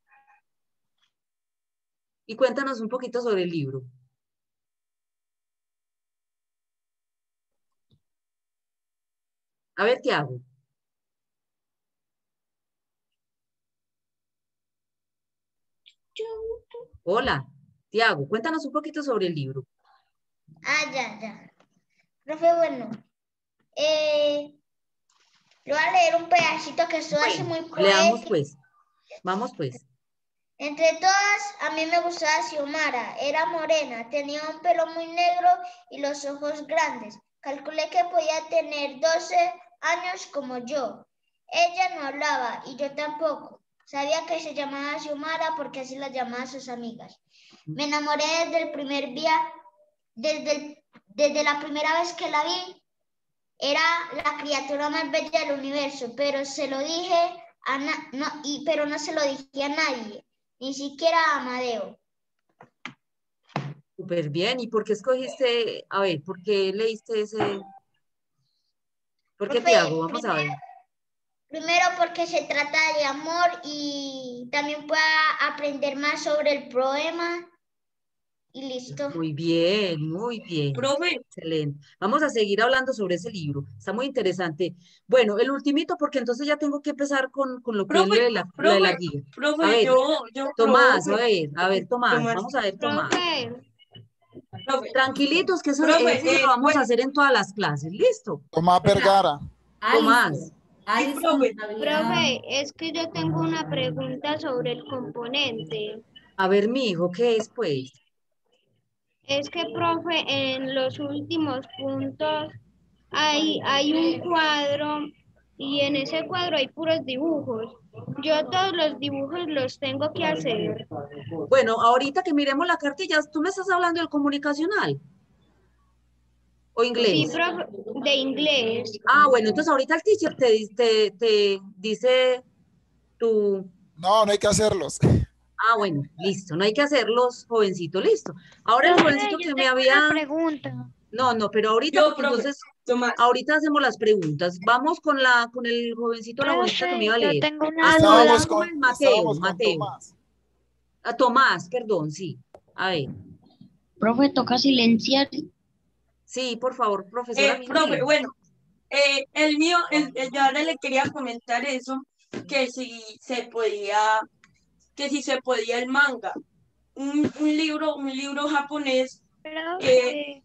Y cuéntanos un poquito sobre el libro. A ver, ¿qué hago? Hola, Tiago, cuéntanos un poquito sobre el libro. Ah, ya, ya. Profe, bueno, eh, le voy a leer un pedacito que esto hace muy poético. Leamos pues, vamos pues. Entre todas, a mí me gustaba Xiomara. Era morena, tenía un pelo muy negro y los ojos grandes. Calculé que podía tener doce años como yo. Ella no hablaba y yo tampoco. Sabía que se llamaba Xiomara porque así la llamaban sus amigas. Me enamoré desde el primer día, desde, el, desde la primera vez que la vi. Era la criatura más bella del universo, pero se lo dije a na no, y, pero no se lo dije a nadie, ni siquiera a Amadeo. Súper bien. ¿Y por qué escogiste, a ver, por qué leíste ese? ¿Por qué, Tiago? Vamos primero, a ver. Primero porque se trata de amor y también pueda aprender más sobre el poema y listo. Muy bien, muy bien. Profe. Excelente. Vamos a seguir hablando sobre ese libro. Está muy interesante. Bueno, el ultimito, porque entonces ya tengo que empezar con, con lo que es lo Profe, de la, lo de la profe, guía. A profe, ver, yo, yo, Tomás, a profe. ver, a ver, Tomás, Tomás. vamos a ver, Tomás. Profe. Tranquilitos, que ese Profe, ejercicio eh, lo vamos bueno. a hacer en todas las clases. ¿Listo? Tomás Vergara. Tomás. Alison había- Profe, es que yo tengo una pregunta sobre el componente. A ver, mi hijo, ¿qué es, pues? Es que, profe, en los últimos puntos hay, hay un cuadro y en ese cuadro hay puros dibujos. Yo todos los dibujos los tengo que hacer. Bueno, ahorita que miremos la cartilla, ¿tú me estás hablando del comunicacional? ¿O Sí, inglés? profe, de inglés. Ah, bueno, entonces ahorita el teacher te, di- te, te dice tu... No, no hay que hacerlos. Ah, bueno, listo, no hay que hacerlos, jovencito, listo. Ahora el Profe, jovencito yo que me tengo había... una pregunta. No, no, pero ahorita, Yo, porque profe, entonces, Tomás. ahorita hacemos las preguntas. Vamos con la, con el jovencito, la bonita que me iba a Profe, yo leer. tengo una Ah, no, Estábamos ese duda. no con, es Mateo, estábamos con Mateo. Tomás. Ah, Tomás, perdón, sí. A ver. Profe, toca silenciar. Sí, por favor, profesora Eh, profe, Miguel. bueno, eh, el mío, el, el- yo ahora le quería comentar eso, que si se podía, que si se podía el manga. Un, un libro, un libro japonés que,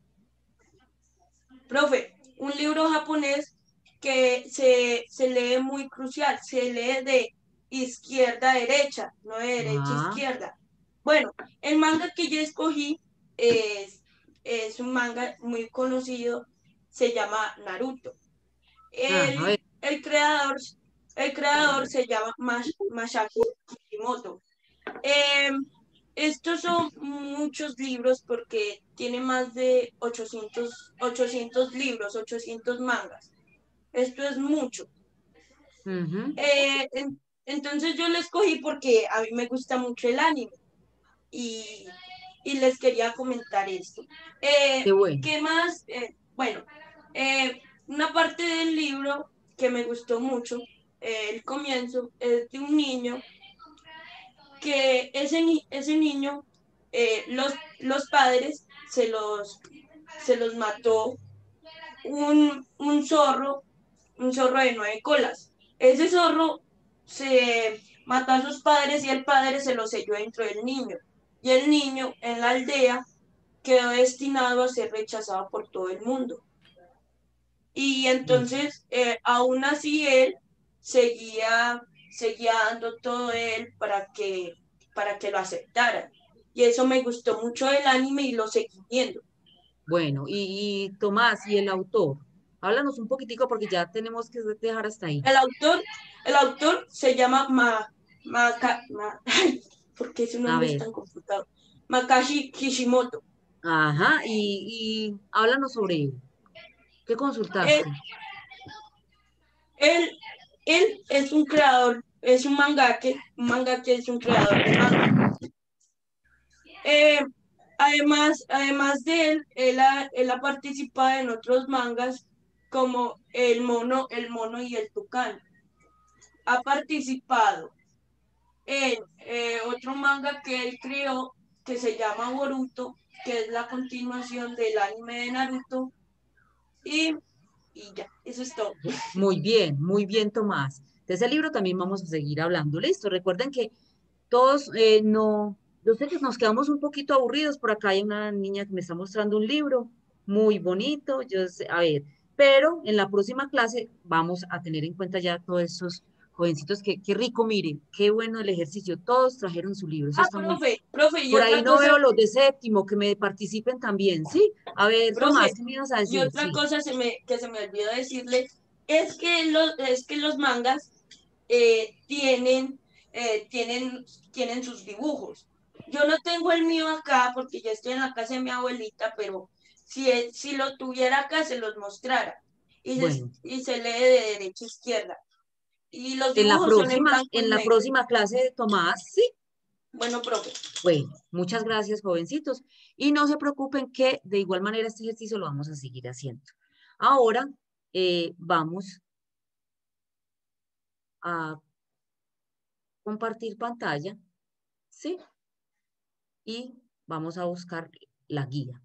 profe, un libro japonés que se, se lee muy crucial, se lee de izquierda a derecha, no de derecha a Ah, izquierda. Bueno, el manga que yo escogí es, es un manga muy conocido, se llama Naruto. ah, a ver. El, el creador, el creador se llama Mas- Masashi Kishimoto. Eh, estos son muchos libros porque tiene más de ochocientos, ochocientos libros, ochocientos mangas. Esto es mucho. Ujú. Eh, en- entonces yo lo escogí porque a mí me gusta mucho el anime y, y les quería comentar esto. Eh, Qué bueno. ¿Qué más? Eh, bueno, eh, una parte del libro que me gustó mucho, eh, el comienzo, es de un niño que ese, ni- ese niño, eh, los, los padres se los, se los mató un, un zorro, un zorro de nueve colas. Ese zorro se mató a sus padres y el padre se lo selló dentro del niño. Y el niño en la aldea quedó destinado a ser rechazado por todo el mundo. Y entonces, eh, aún así, él seguía, seguía dando todo él para que, para que lo aceptaran. Y eso me gustó mucho del anime y lo seguí viendo. Bueno, y, y Tomás, ¿y el autor? Háblanos un poquitico porque ya tenemos que dejar hasta ahí. El autor, el autor se llama Ma, Maka, Ma, ay, ¿por qué su A nombre es ver. tan complicado? Makashi Kishimoto. Ajá, y, y háblanos sobre él. ¿Qué Él, consultaste? él, él es un creador, es un mangaka, un mangaka es un creador de manga. Eh, además, además de él, él ha, él ha participado en otros mangas como El Mono, El Mono y el Tucán. Ha participado en eh, otro manga que él creó que se llama Boruto, que es la continuación del anime de Naruto. Y, y ya, eso es todo. Muy bien, muy bien, Tomás. De ese libro también vamos a seguir hablando. Listo, recuerden que todos eh, no, yo sé que nos quedamos un poquito aburridos. Por acá hay una niña que me está mostrando un libro muy bonito. Yo sé, a ver, pero en la próxima clase vamos a tener en cuenta ya todos esos jovencitos que, qué rico, miren, qué bueno el ejercicio. Todos trajeron su libro, eso Ah, está muy. profe, profe, y Por ahí otra no cosa, veo los de séptimo que me participen también, ¿sí? A ver, Tomás, profe, ¿qué me ibas a y decir? otra Sí. cosa se me, que se me olvidó decirle, es que los, es que los mangas eh, tienen, eh, tienen, tienen sus dibujos. Yo no tengo el mío acá porque ya estoy en la casa de mi abuelita, pero si, si lo tuviera acá se los mostrara. Y se, Bueno. y se lee de derecha a izquierda. Y los En la dibujos son en próxima, blanco y en la negro. próxima clase de Tomás, sí. Bueno, profe. Bueno, muchas gracias, jovencitos. Y no se preocupen que de igual manera este ejercicio lo vamos a seguir haciendo. Ahora eh, vamos a compartir pantalla, ¿sí? Y vamos a buscar la guía.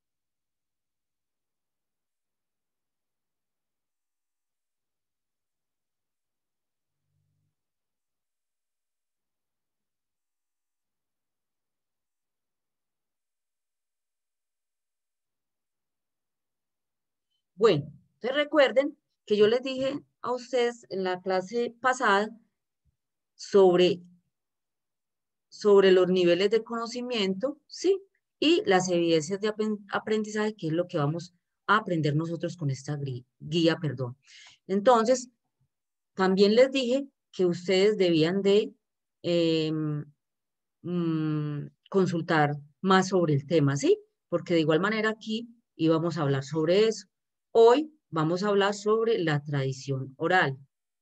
Bueno, entonces recuerden que yo les dije a ustedes en la clase pasada sobre, sobre los niveles de conocimiento, ¿sí? Y las evidencias de aprendizaje, que es lo que vamos a aprender nosotros con esta guía, perdón. Entonces, también les dije que ustedes debían de eh, mm, consultar más sobre el tema, ¿sí? Porque de igual manera aquí íbamos a hablar sobre eso. Hoy vamos a hablar sobre la tradición oral.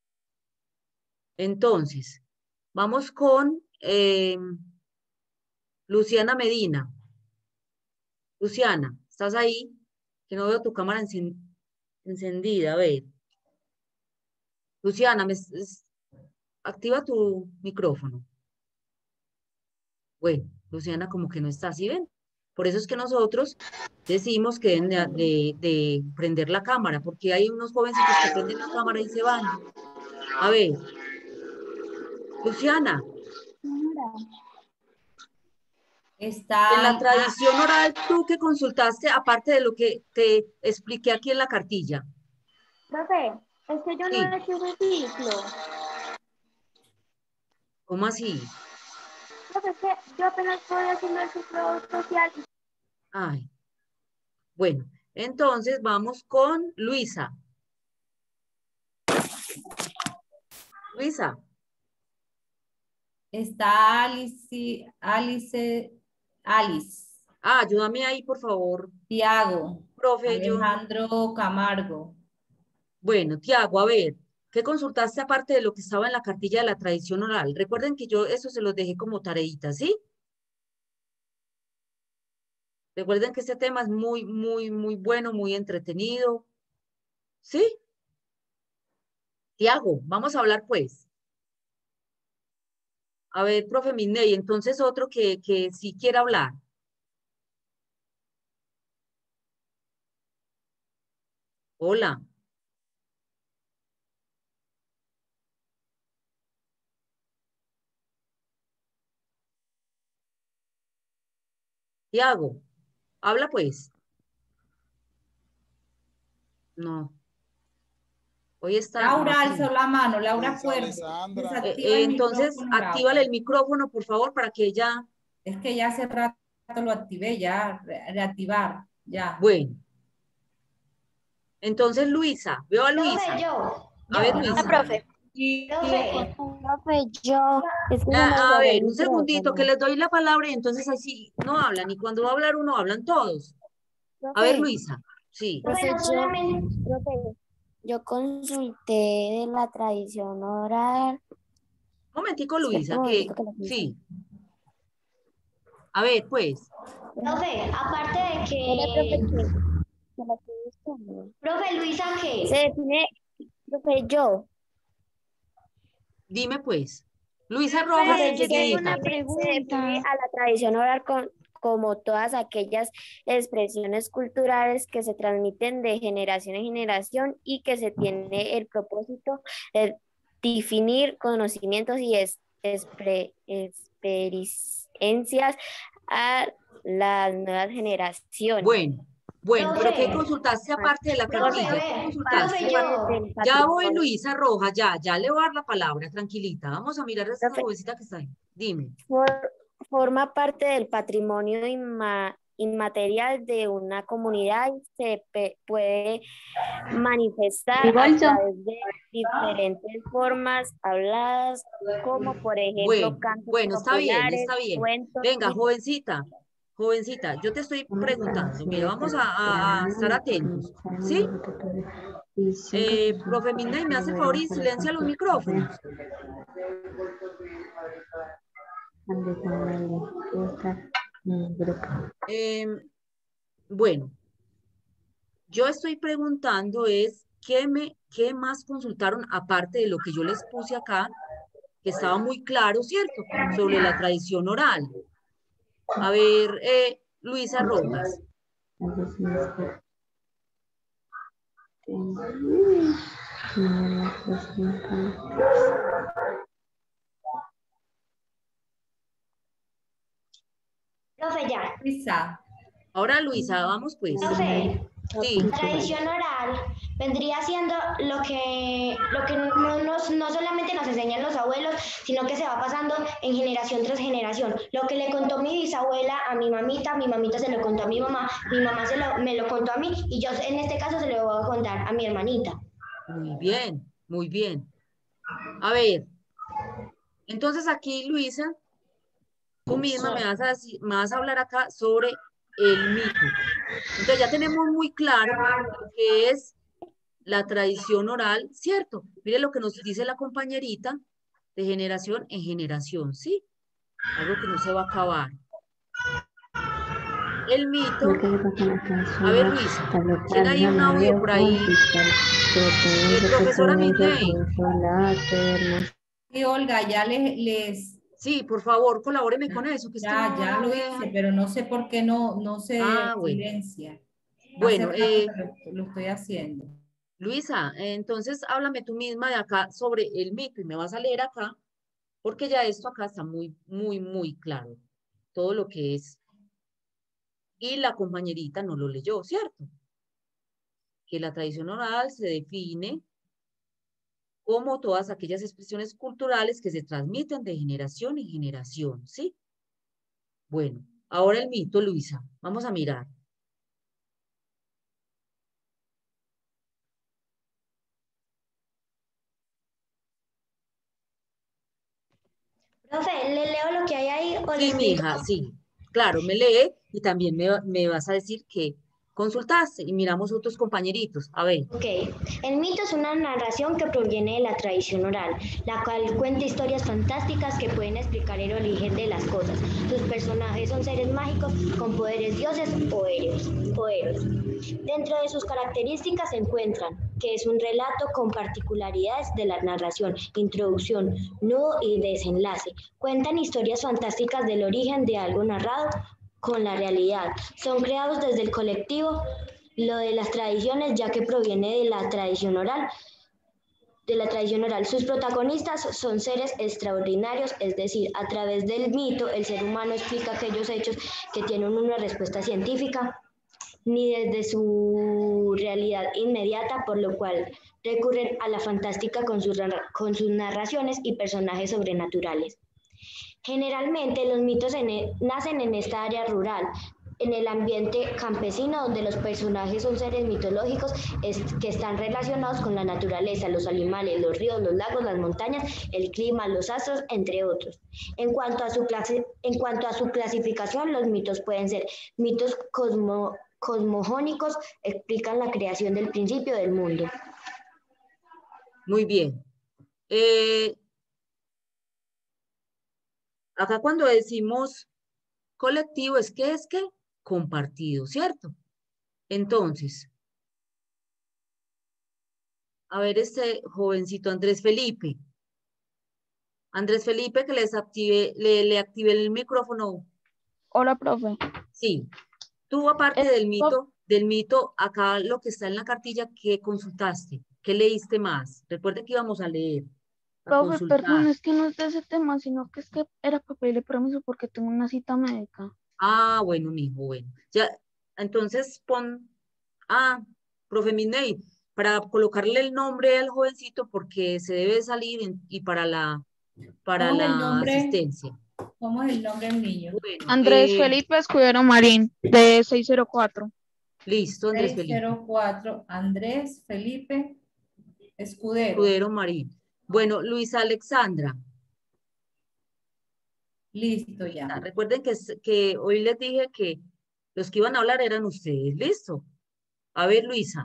Entonces, vamos con eh, Luciana Medina. Luciana, ¿estás ahí? Que no veo tu cámara encend encendida, a ver. Luciana, me, es, activa tu micrófono. Bueno, Luciana como que no está, ¿sí ven? Por eso es que nosotros decimos que deben de, de, de prender la cámara, porque hay unos jovencitos que prenden la cámara y se van. A ver. Luciana. Está en la tradición oral, tú que consultaste, aparte de lo que te expliqué aquí en la cartilla. Profe, es que yo Sí. no he hecho un ciclo. ¿Cómo así? Profe, es que yo apenas estoy haciendo el ciclo social. Ay. Bueno, entonces vamos con Luisa. Luisa. Está Alice, Alice, Alice. Ah, ayúdame ahí, por favor. Tiago. Profe, Alejandro yo... Camargo. Bueno, Tiago, a ver, ¿qué consultaste aparte de lo que estaba en la cartilla de la tradición oral? Recuerden que yo eso se los dejé como tareita, ¿sí? Recuerden que este tema es muy, muy, muy bueno, muy entretenido. ¿Sí? Tiago, vamos a hablar pues. A ver, profe Miney, entonces otro que, que sí quiera hablar. Hola. Tiago, habla pues. No. Hoy está... Laura no, alzó la mano, Laura Cuervo. Eh, eh, entonces, actívale el micrófono, por favor, para que ella... Es que ya hace rato lo activé, ya, reactivar, ya. Bueno. Entonces, Luisa, veo a Luisa. Profe, yo. A ver, Luisa. Profe. Profe. Profe, yo. Es que A, a ver, un segundito, que les doy la palabra y entonces así no hablan. Y cuando va a hablar uno, hablan todos. A ver, Luisa. Sí. Profe, yo, profe, yo consulté de la tradición oral. Un momentico, Luisa, que sí. A ver, pues. Profe, aparte de que... Profe, Luisa, ¿qué? Se define, profe, yo. Dime, pues. Luisa Rojas, enseguida. Se define a la tradición oral con, como todas aquellas expresiones culturales que se transmiten de generación en generación y que se tiene el propósito de definir conocimientos y es, expre, experiencias a las nuevas generaciones. Bueno, bueno, pero ¿qué consultaste aparte de la cartilla? ¿Qué consultaste? Ya voy, Luisa Rojas, ya, ya le voy a dar la palabra, tranquilita. Vamos a mirar a esta jovencita que está ahí. Dime. For, forma parte del patrimonio inma, inmaterial de una comunidad y se pe, puede manifestar a través de diferentes formas habladas, como por ejemplo bueno, cantos bueno, está bien, populares, está bien. cuentos. Venga, jovencita, jovencita, yo te estoy preguntando, mira, vamos a, a, a estar atentos, ¿sí? Eh, profe Minay, ¿me hace favor y silencia los micrófonos? Eh, bueno, yo estoy preguntando es, ¿qué, me, ¿qué más consultaron aparte de lo que yo les puse acá, que estaba muy claro, ¿cierto? Sobre la tradición oral. A ver, eh, Luisa Rojas. Profe, ya. Luisa. Ahora Luisa, vamos pues. Profe, Sí. la tradición oral vendría siendo lo que, lo que no, nos- no solamente nos enseñan los abuelos, sino que se va pasando en generación tras generación. Lo que le contó mi bisabuela a mi mamita, mi mamita se lo contó a mi mamá, mi mamá se lo, me lo contó a mí y yo en este caso se lo voy a contar a mi hermanita. Muy bien, muy bien. A ver, entonces aquí, Luisa, tú misma me vas a, decir- me vas a hablar acá sobre el mito. Entonces ya tenemos muy claro lo que es la tradición oral, ¿cierto? Mire lo que nos dice la compañerita, de generación en generación, ¿sí? Algo que no se va a acabar. El mito. A ver, Luisa, ¿tiene ahí un audio por ahí? Eh, profesora Midney. Sí, Olga, ya les, les... Sí, por favor, colabóreme con eso. Que es que Ya, no ya me lo deja. hice, pero no sé por qué no, no se Ah, bueno. silencia. Bueno, Hace rato eh, que lo, lo estoy haciendo. Luisa, eh, entonces háblame tú misma de acá sobre el mito y me vas a leer acá, porque ya esto acá está muy, muy, muy claro. Todo lo que es. Y la compañerita no lo leyó, ¿cierto? Que la tradición oral se define como todas aquellas expresiones culturales que se transmiten de generación en generación, ¿sí? Bueno, ahora el mito, Luisa. Vamos a mirar. Profe, ¿le leo lo que hay ahí o le Sí, mi explico? hija, sí. Claro, me lee y también me, va- me vas a decir que consultaste y miramos otros compañeritos. A ver, Ok, el mito es una narración que proviene de la tradición oral, la cual cuenta historias fantásticas que pueden explicar el origen de las cosas. Sus personajes son seres mágicos con poderes dioses o héroes. o héroes. Dentro de sus características se encuentran que es un relato con particularidades de la narración, introducción, nudo y desenlace. Cuentan historias fantásticas del origen de algo narrado con la realidad. Son creados desde el colectivo lo de las tradiciones, ya que proviene de la tradición oral. De la tradición oral. Sus protagonistas son seres extraordinarios, es decir, a través del mito el ser humano explica aquellos hechos que tienen una respuesta científica ni desde su realidad inmediata, por lo cual recurren a la fantástica con sus, con sus narraciones y personajes sobrenaturales. Generalmente los mitos en e, nacen en esta área rural, en el ambiente campesino, donde los personajes son seres mitológicos es, que están relacionados con la naturaleza, los animales, los ríos, los lagos, las montañas, el clima, los astros, entre otros. En cuanto a su, clase, en cuanto a su clasificación, los mitos pueden ser mitos cosmo, cosmogónicos, explican la creación del principio del mundo. muy bien. Eh, acá cuando decimos colectivo es que es que compartido, ¿cierto? Entonces, a ver este jovencito Andrés Felipe. Andrés Felipe, que les active, le, le active el micrófono. Hola, profe. Sí. Tú, aparte del mito, del mito, acá lo que está en la cartilla, ¿qué consultaste? ¿Qué leíste más? Recuerde que íbamos a leer, a Profe, consultar. perdón, es que no es de ese tema, sino que es que era para pedirle permiso porque tengo una cita médica. Ah, bueno, mijo, bueno. Ya, entonces pon, ah, profe Miney, para colocarle el nombre al jovencito porque se debe salir en- y para la, para ¿Cómo es el la nombre? asistencia. ¿Cómo es el nombre del niño? Bueno, Andrés eh, Felipe Escudero Marín, de seiscientos cuatro. listo, Andrés Felipe. seiscientos cuatro, Andrés Felipe Escudero. Escudero Marín. Bueno, Luisa Alexandra. Listo ya. Recuerden que, que hoy les dije que los que iban a hablar eran ustedes. ¿Listo? A ver, Luisa.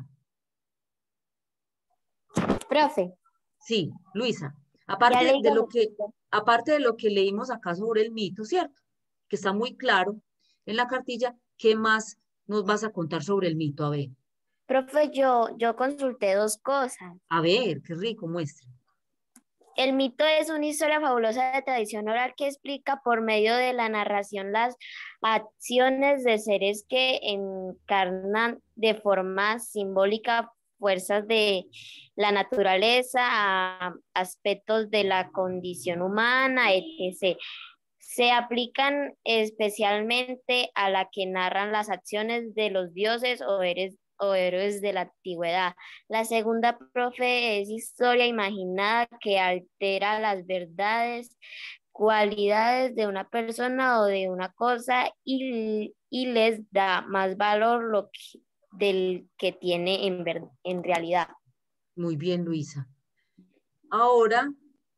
Profe. Sí, Luisa. Ya Aparte leí de lo como- que, aparte de lo que leímos acá sobre el mito, ¿cierto? Que está muy claro en la cartilla, ¿qué más nos vas a contar sobre el mito? A ver. Profe, yo, yo consulté dos cosas. A ver, qué rico, muestra. El mito es una historia fabulosa de tradición oral que explica por medio de la narración las acciones de seres que encarnan de forma simbólica fuerzas de la naturaleza, a aspectos de la condición humana, etcétera. Se aplican especialmente a la que narran las acciones de los dioses o héroes, o héroes de la antigüedad. La segunda, profe, es historia imaginada que altera las verdades, cualidades de una persona o de una cosa y, y les da más valor lo que, del que tiene en, ver, en realidad. Muy bien, Luisa. Ahora,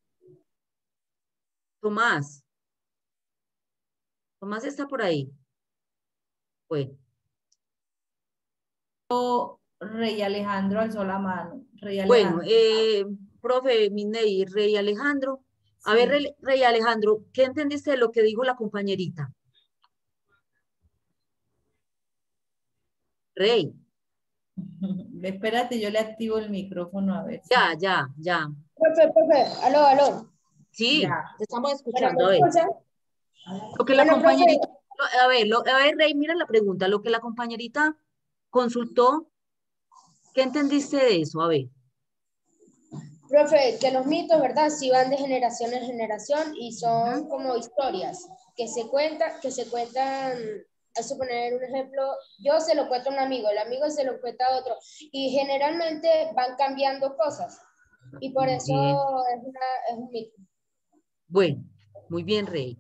Tomás. Tomás está por ahí. Bueno. Rey Alejandro alzó la mano. Rey Bueno, Alejandro. eh, profe Minei, Rey Alejandro. A Sí. ver, Rey, Rey Alejandro, ¿qué entendiste de lo que dijo la compañerita? Rey. Espérate, yo le activo el micrófono a ver. Ya, ya, ya. Profe, profe, aló, aló. Sí, Ya. te estamos Bueno, escuchando. ¿me A ver, escuchan? lo que la Bueno, profe, compañerita, lo- a ver, lo- a ver, Rey, mira la pregunta, lo que la compañerita consultó, ¿qué entendiste de eso? A ver. profe, que los mitos, ¿verdad? Sí van de generación en generación y son Ujú. como historias que se cuentan, que se cuentan, a suponer un ejemplo, yo se lo cuento a un amigo, el amigo se lo cuenta a otro y generalmente van cambiando cosas y por Muy eso bien. es, una, es un mito. Bueno, muy bien, Rey.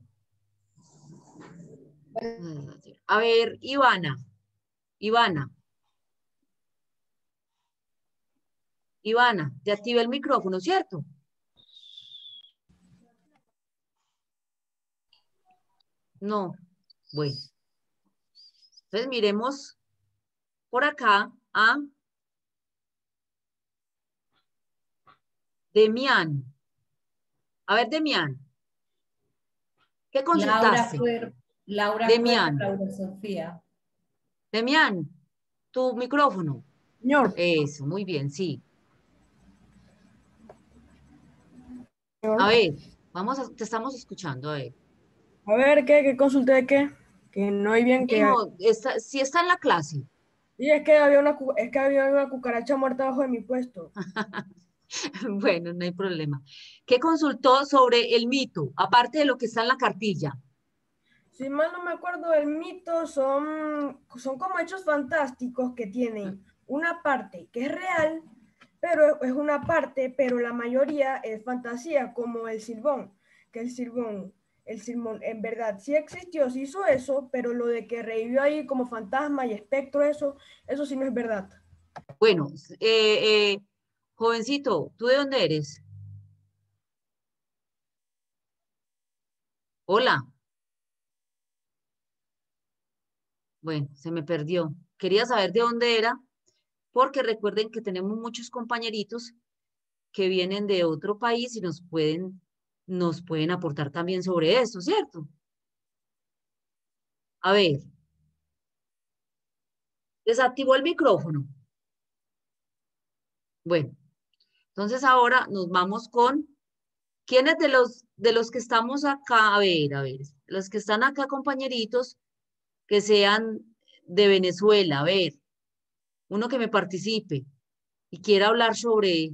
A ver, Ivana. Ivana. Ivana, te activé el micrófono, ¿cierto? No. Bueno. Entonces miremos por acá a Demián. A ver, Demián. ¿Qué Laura consultaste? Cuervo, Laura Demián. Cuervo, Laura Sofía. Demián, tu micrófono. Señor. Eso, muy bien, sí. Señor. A ver, vamos a, te estamos escuchando, a ver. A ver, ¿qué? ¿Qué consulté de qué? Que no hay bien que... Hijo, está, si está en la clase. Y es que había una, cu- es que había una cucaracha muerta abajo de mi puesto. Bueno, no hay problema. ¿Qué consultó sobre el mito, aparte de lo que está en la cartilla? Si mal no me acuerdo, el mito son, son como hechos fantásticos que tienen una parte que es real, pero es una parte, pero la mayoría es fantasía, como el Silbón, que el Silbón, el Silbón en verdad sí existió, sí hizo eso, pero lo de que revivió ahí como fantasma y espectro, eso, eso sí no es verdad. Bueno, eh, eh, jovencito, ¿tú de dónde eres? Hola. Bueno, se me perdió. Quería saber de dónde era, porque recuerden que tenemos muchos compañeritos que vienen de otro país y nos pueden, nos pueden aportar también sobre eso, ¿cierto? A ver. Desactivó el micrófono. Bueno, entonces ahora nos vamos con ¿quiénes de los de los que estamos acá? A ver, a ver, los que están acá, compañeritos, que sean de Venezuela, a ver, uno que me participe y quiera hablar sobre,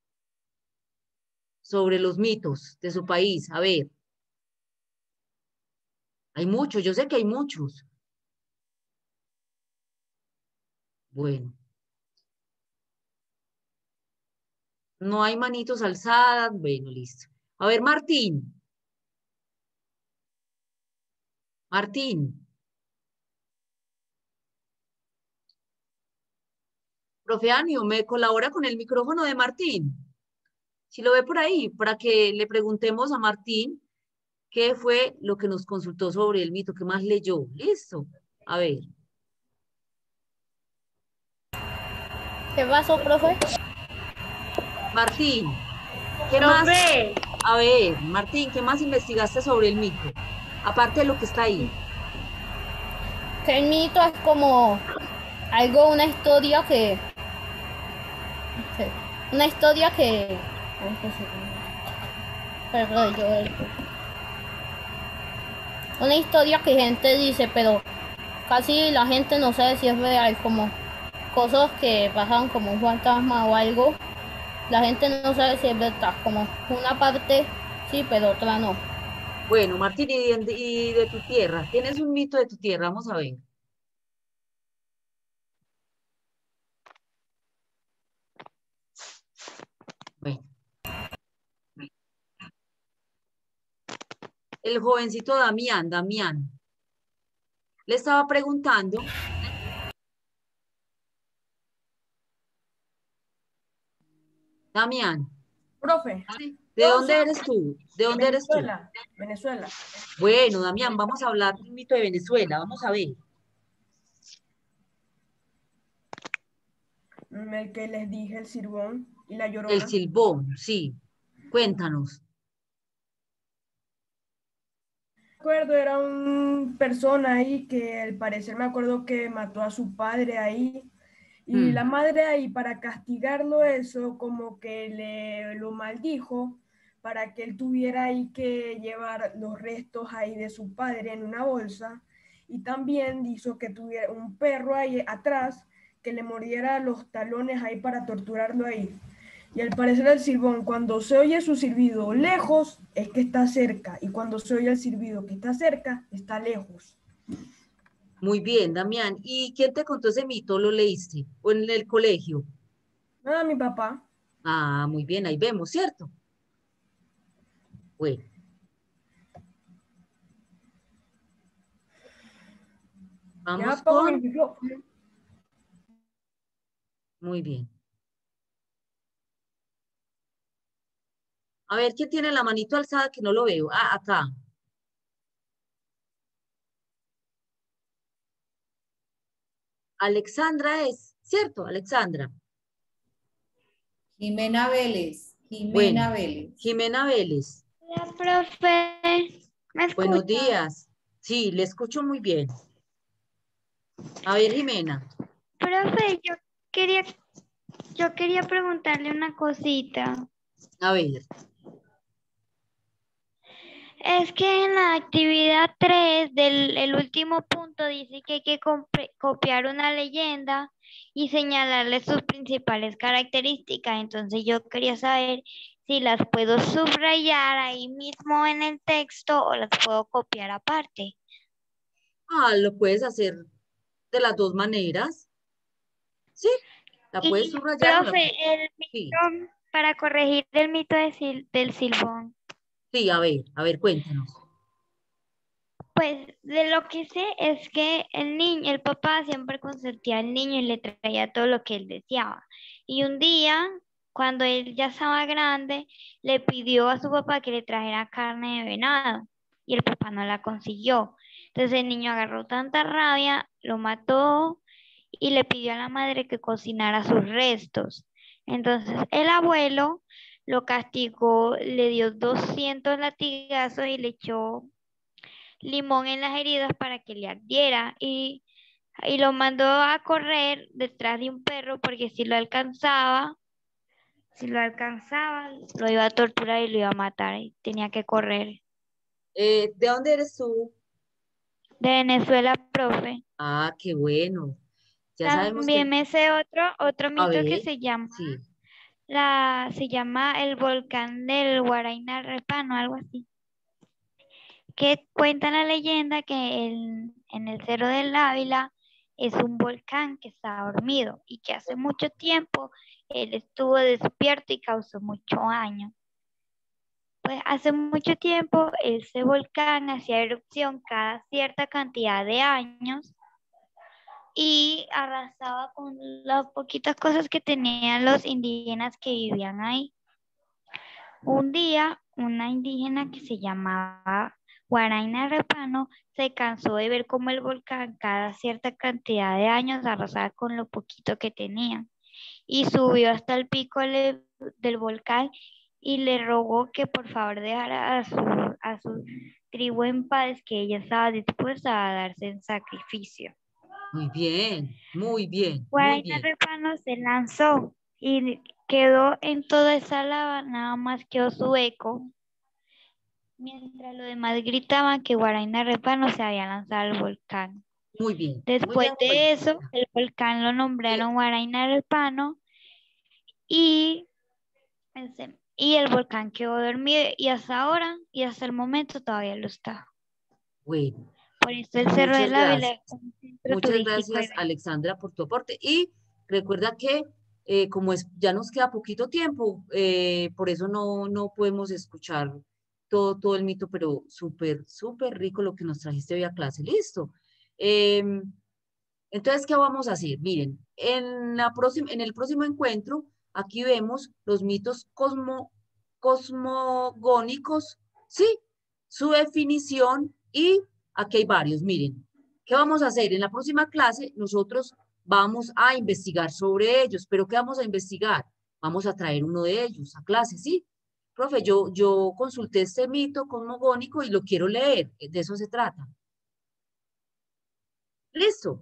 sobre los mitos de su país, a ver. Hay muchos, yo sé que hay muchos. Bueno. No hay manitos alzadas, bueno, listo. A ver, Martín. Martín. Profe Anio, ¿me colabora con el micrófono de Martín? Si lo ve por ahí, para que le preguntemos a Martín qué fue lo que nos consultó sobre el mito, qué más leyó. Listo. A ver. ¿Qué pasó, profe? Martín, ¿qué Profe. más? A ver, Martín, ¿qué más investigaste sobre el mito? Aparte de lo que está ahí. Que el mito es como algo, una historia que... no sé, una historia que... Perdón, yo una historia que gente dice, pero casi la gente no sabe si es real, como cosas que pasan como un fantasma o algo. La gente no sabe si es verdad, como una parte sí, pero otra no. Bueno, Martín, y de, y de tu tierra, ¿tienes un mito de tu tierra? Vamos a ver. Bueno. El jovencito Damián, Damián, le estaba preguntando. Damián. Profe. ¿De yo dónde soy eres tú? ¿De dónde eres tú? Venezuela, Venezuela. Bueno, Damián, vamos a hablar de un mito de Venezuela. Vamos a ver. El que les dije, el Silbón y la Llorona. El Silbón, sí. Cuéntanos. Recuerdo, era una persona ahí que al parecer me acuerdo que mató a su padre ahí. Y Hmm. la madre ahí, para castigarlo eso, como que le lo maldijo para que él tuviera ahí que llevar los restos ahí de su padre en una bolsa. Y también hizo que tuviera un perro ahí atrás que le mordiera los talones ahí para torturarlo ahí. Y al parecer el silbón, cuando se oye su silbido lejos, es que está cerca. Y cuando se oye el silbido que está cerca, está lejos. Muy bien, Damián. ¿Y quién te contó ese mito? ¿Lo leíste? ¿O en el colegio? Ah, mi papá. Ah, muy bien, ahí vemos, ¿cierto? Bueno. Vamos con... Muy bien. A ver, ¿quién tiene la manito alzada que no lo veo? Ah, acá. Alexandra es, ¿cierto? Alexandra. Jimena Vélez. Jimena Bueno, Vélez. Jimena Vélez. Hola, profe. ¿Me escucha? Buenos días. Sí, le escucho muy bien. A ver, Jimena. Profe, yo quería, yo quería preguntarle una cosita. A ver. Es que en la actividad tres del el último punto dice que hay que copiar una leyenda y señalarle sus principales características. Entonces yo quería saber si las puedo subrayar ahí mismo en el texto o las puedo copiar aparte. Ah, lo puedes hacer de las dos maneras. Sí, la puedes Y, subrayar. profe, La... el mito, sí. para corregir el mito de sil, del silbón. Sí, a ver, a ver, cuéntanos. Pues de lo que sé es que el niño, el papá siempre consentía al niño y le traía todo lo que él deseaba. Y un día, cuando él ya estaba grande, le pidió a su papá que le trajera carne de venado y el papá no la consiguió. Entonces el niño agarró tanta rabia, lo mató y le pidió a la madre que cocinara sus restos. Entonces el abuelo lo castigó, le dio doscientos latigazos y le echó limón en las heridas para que le ardiera y, y lo mandó a correr detrás de un perro porque si lo alcanzaba, si lo alcanzaba, lo iba a torturar y lo iba a matar y tenía que correr. Eh, ¿de dónde eres tú? De Venezuela, profe. Ah, qué bueno. Ya sabemos También que... me sé otro, otro mito ver, que se llama, sí. la, se llama el volcán del Guaraína Repano, algo así. Que cuenta la leyenda que el, en el Cerro del Ávila es un volcán que está dormido y que hace mucho tiempo él estuvo despierto y causó mucho daño. Pues hace mucho tiempo ese volcán hacía erupción cada cierta cantidad de años y arrasaba con las poquitas cosas que tenían los indígenas que vivían ahí. Un día, una indígena que se llamaba Guaraína Repano se cansó de ver cómo el volcán cada cierta cantidad de años arrasaba con lo poquito que tenía y subió hasta el pico le, del volcán y le rogó que por favor dejara a su, a su tribu en paz, que ella estaba dispuesta a darse en sacrificio. Muy bien, muy bien, muy Guaraína bien. Repano se lanzó y quedó en toda esa lava, nada más quedó su eco. Mientras los demás gritaban que Guaraína Repano se había lanzado al volcán. Muy bien. Después muy bien, de eso, el volcán lo nombraron Guaraína Repano y, ese- y el volcán quedó dormido y hasta ahora y hasta el momento todavía lo está. Bueno, Por eso el Cerro muchas del Ávila gracias. es un centro Muchas turístico. gracias, Alexandra, por tu aporte. Y recuerda que eh, como es, ya nos queda poquito tiempo, eh, por eso no, no podemos escuchar todo, todo el mito, pero súper, súper rico lo que nos trajiste hoy a clase. Listo. Em, entonces, ¿qué vamos a hacer? Miren, en, la próxima, en el próximo encuentro, aquí vemos los mitos cosmo, cosmogónicos, ¿sí? Su definición y aquí hay varios. Miren, ¿qué vamos a hacer? En la próxima clase, nosotros vamos a investigar sobre ellos, pero ¿qué vamos a investigar? Vamos a traer uno de ellos a clase, ¿sí? Profe, yo, yo consulté este mito cosmogónico y lo quiero leer, de eso se trata. Listo.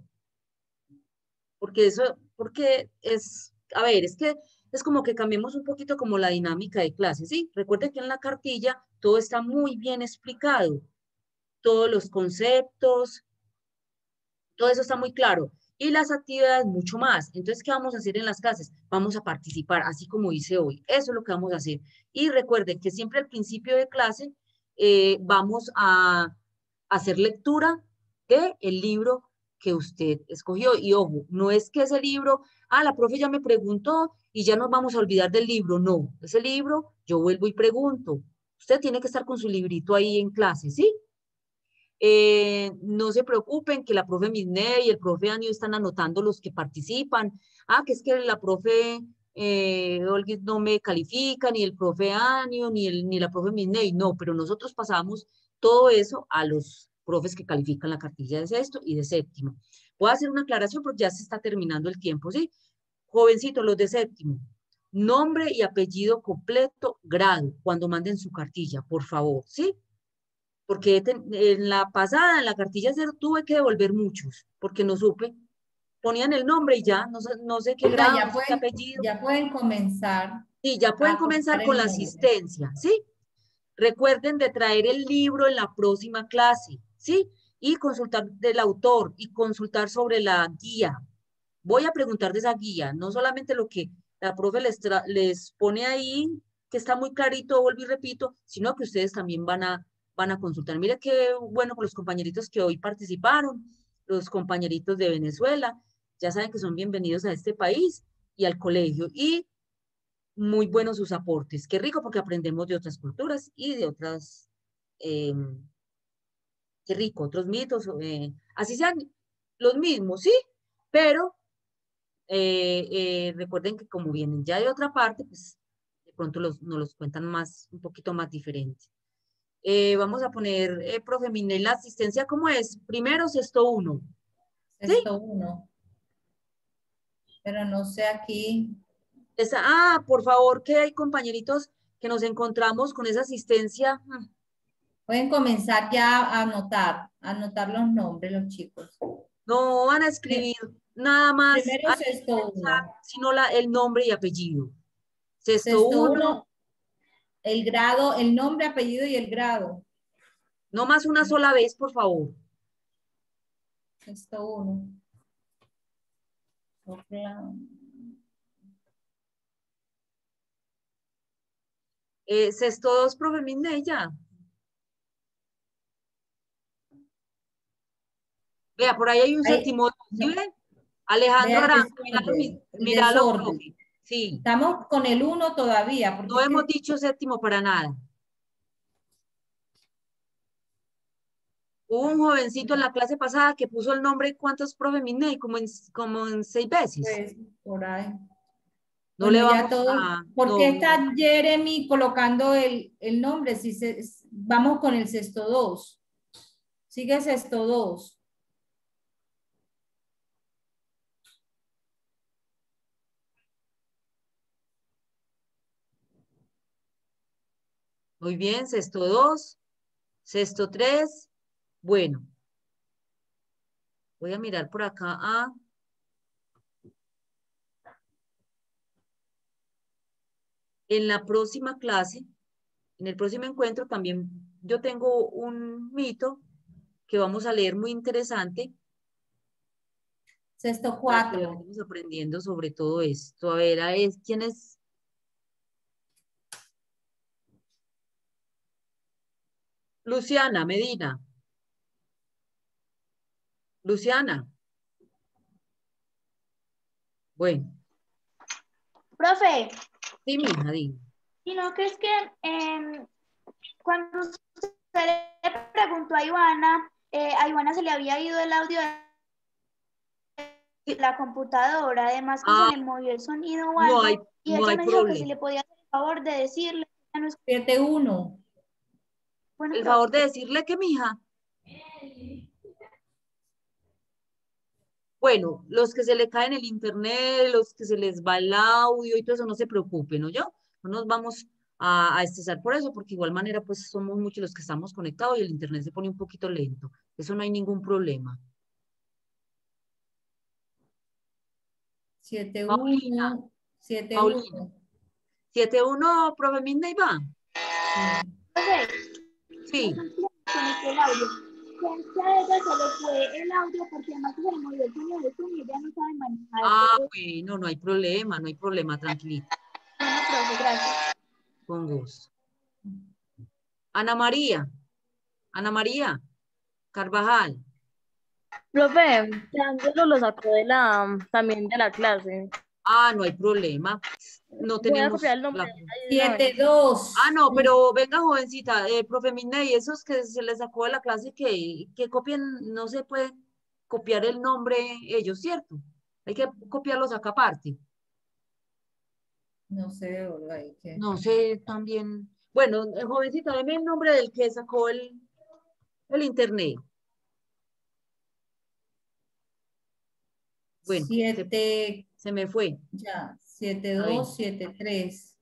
Porque eso, porque es, a ver, es que es como que cambiemos un poquito como la dinámica de clase, ¿sí? Recuerden que en la cartilla todo está muy bien explicado, todos los conceptos, todo eso está muy claro. Y las actividades mucho más. Entonces, ¿qué vamos a hacer en las clases? Vamos a participar, así como hice hoy. Eso es lo que vamos a hacer. Y recuerden que siempre al principio de clase eh, vamos a hacer lectura del libro que usted escogió. Y ojo, no es que ese libro, ah, la profe ya me preguntó y ya nos vamos a olvidar del libro. No, ese libro yo vuelvo y pregunto. Usted tiene que estar con su librito ahí en clase, ¿sí? Eh, no se preocupen que la profe Misney y el profe Anio están anotando los que participan. Ah, que es que la profe eh, Olguis no me califica, ni el profe Anio, ni, el, ni la profe Misney. No, pero nosotros pasamos todo eso a los profes que califican la cartilla de sexto y de séptimo. Voy a hacer una aclaración porque ya se está terminando el tiempo, ¿sí? Jovencitos, los de séptimo. Nombre y apellido completo, grado, cuando manden su cartilla, por favor, ¿sí? Porque en la pasada, en la cartilla cero, tuve que devolver muchos, porque no supe. Ponían el nombre y ya, no sé, no sé qué O sea, grado, ya no sé qué pueden, apellido. ya pueden comenzar. Sí, ya pueden a comenzar colocar con el la nombre. asistencia, ¿sí? Recuerden de traer el libro en la próxima clase, ¿sí? Y consultar del autor y consultar sobre la guía. Voy a preguntar de esa guía, no solamente lo que la profe les, les pone ahí, que está muy clarito, vuelvo y repito, sino que ustedes también van a, van a consultar. Mira qué bueno con los compañeritos que hoy participaron, los compañeritos de Venezuela, ya saben que son bienvenidos a este país y al colegio. Y muy buenos sus aportes. Qué rico porque aprendemos de otras culturas y de otras, eh, qué rico, otros mitos, eh, así sean los mismos, ¿sí? Pero eh, eh, recuerden que como vienen ya de otra parte, pues de pronto los, nos los cuentan más, un poquito más diferente. Eh, vamos a poner, eh, profe Minel, la asistencia, ¿cómo es? Primero, sexto uno. Sexto uno. Pero no sé aquí. Esa, ah, por favor, que hay compañeritos que nos encontramos con esa asistencia. Pueden comenzar ya a anotar, a anotar los nombres, los chicos. No van a escribir nada más, Primero sexto uno. sino la, el nombre y apellido. Sexto, Sexto uno, uno, el grado, el nombre, apellido y el grado. No más una sola vez, por favor. Sexto uno. Okay. Eh, sexto dos, profe Miney, ya. Vea, por ahí hay un Ahí, séptimo, ¿sí no. ve? Alejandro Vea el Arango, desorden, el míralo, desorden. profe. Sí. Estamos con el uno todavía. Porque No es hemos que... dicho séptimo para nada. Hubo un jovencito en la clase pasada que puso el nombre, ¿cuántos, profe Miney? Como en, como en seis veces. Pues, por ahí. No Bueno, le vamos ya todo. a... ¿Por no, qué no. está Jeremy colocando el, el nombre? Si se, vamos con el sexto dos. Sigue sexto dos. Muy bien, sexto dos, sexto tres. Bueno, voy a mirar por acá a... En la próxima clase, en el próximo encuentro también yo tengo un mito que vamos a leer muy interesante. Sexto para que cuatro. vayamos aprendiendo sobre todo esto. A ver, a ver, ¿quién es? Luciana Medina. Luciana. Bueno. Profe. Sí, mija, dime. ¿Y no crees que em, cuando usted le preguntó a Ivana, eh, a Ivana se le había ido el audio de la computadora, además que Ah, se le movió el sonido o no algo, hay, y no ella hay me dijo que problema. si le podía hacer el favor de decirle. siete uno. Bueno, El profe. favor de decirle que, mija. Bueno, los que se le caen el internet, los que se les va el audio y todo eso, no se preocupen, ¿no? Yo, no nos vamos a, a estresar por eso, porque igual manera, pues somos muchos los que estamos conectados y el internet se pone un poquito lento. Eso no hay ningún problema. siete Paulina. uno. siete Paulina. uno. siete uno, profe Minda, va. Profe, Sí. conectó el audio. Que a ella se le fue el audio porque además se le movió el sonido de Zoom y ella no sabe manejar. Ah, bueno, no hay problema, no hay problema, tranquilita. Bueno, profe, gracias. Con gusto. Ana María. Ana María Carvajal. Profe, Ángelo lo sacó de la, también de la clase. Ah, no hay problema. No Voy a tenemos copiar el nombre. la... siete dos. Ah, no, pero venga, jovencita, eh, profe Miney, esos que se les sacó de la clase que, que copien, no se puede copiar el nombre ellos, ¿cierto? Hay que copiarlos acá aparte. No sé, Olga, ¿y qué? No sé, también. Bueno, eh, jovencita, deme el nombre del que sacó el, el internet. Bueno, siete, se, se me fue. Ya, siete dos, siete tres.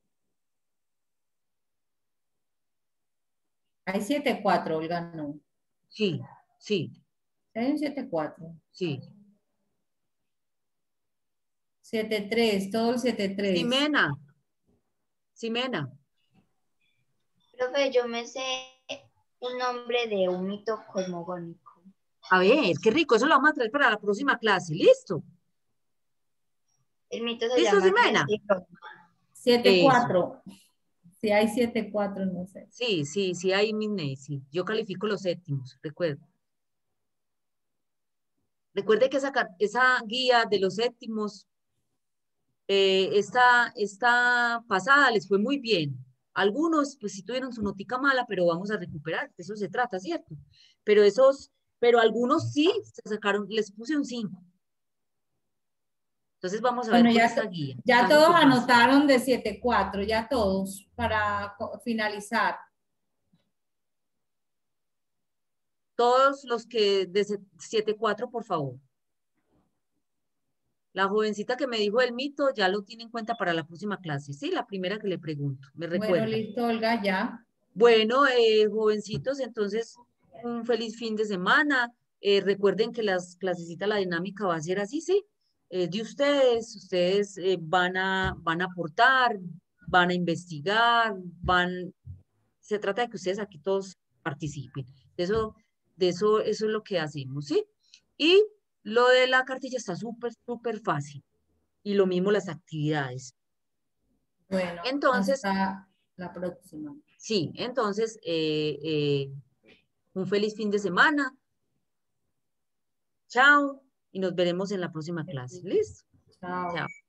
Hay siete cuatro, Olga, no. Sí, sí. Hay un siete cuatro. Sí. siete tres, todo el siete tres. Ximena. Ximena. Profe, yo me sé un nombre de un mito cosmogónico. A ver, qué rico, eso lo vamos a traer para la próxima clase. ¿Listo? El mito se ¿Listo, llama Ximena? siete cuatro. Si hay siete cuatro, no sé. Sí, sí, sí hay Miney, sí. Yo califico los séptimos, recuerdo. Recuerde que esa, esa guía de los séptimos, eh, esta, esta pasada les fue muy bien. Algunos, pues sí tuvieron su notica mala, pero vamos a recuperar, de eso se trata, ¿cierto? Pero esos, pero algunos sí se sacaron, les puse un cinco. Entonces vamos a Bueno, ver con ya, esta guía. ya Está todos súper fácil. anotaron de siete cuatro, ya todos, para finalizar. Todos los que de siete cuatro, por favor. La jovencita que me dijo el mito ya lo tiene en cuenta para la próxima clase. Sí, la primera que le pregunto. Me recuerda. Bueno, listo, Olga, ya. Bueno, eh, jovencitos, entonces un feliz fin de semana. Eh, recuerden que las clasecitas, la dinámica va a ser así, sí. Eh, de ustedes, ustedes eh, van a, van a aportar, van a investigar, van. Se trata de que ustedes aquí todos participen. De eso, de eso, eso es lo que hacemos, ¿sí? Y lo de la cartilla está súper, súper fácil. Y lo mismo las actividades. Bueno, entonces, hasta la próxima. Sí, entonces, eh, eh, un feliz fin de semana. Chao. Y nos veremos en la próxima clase. ¿Listo? Chao. Chao.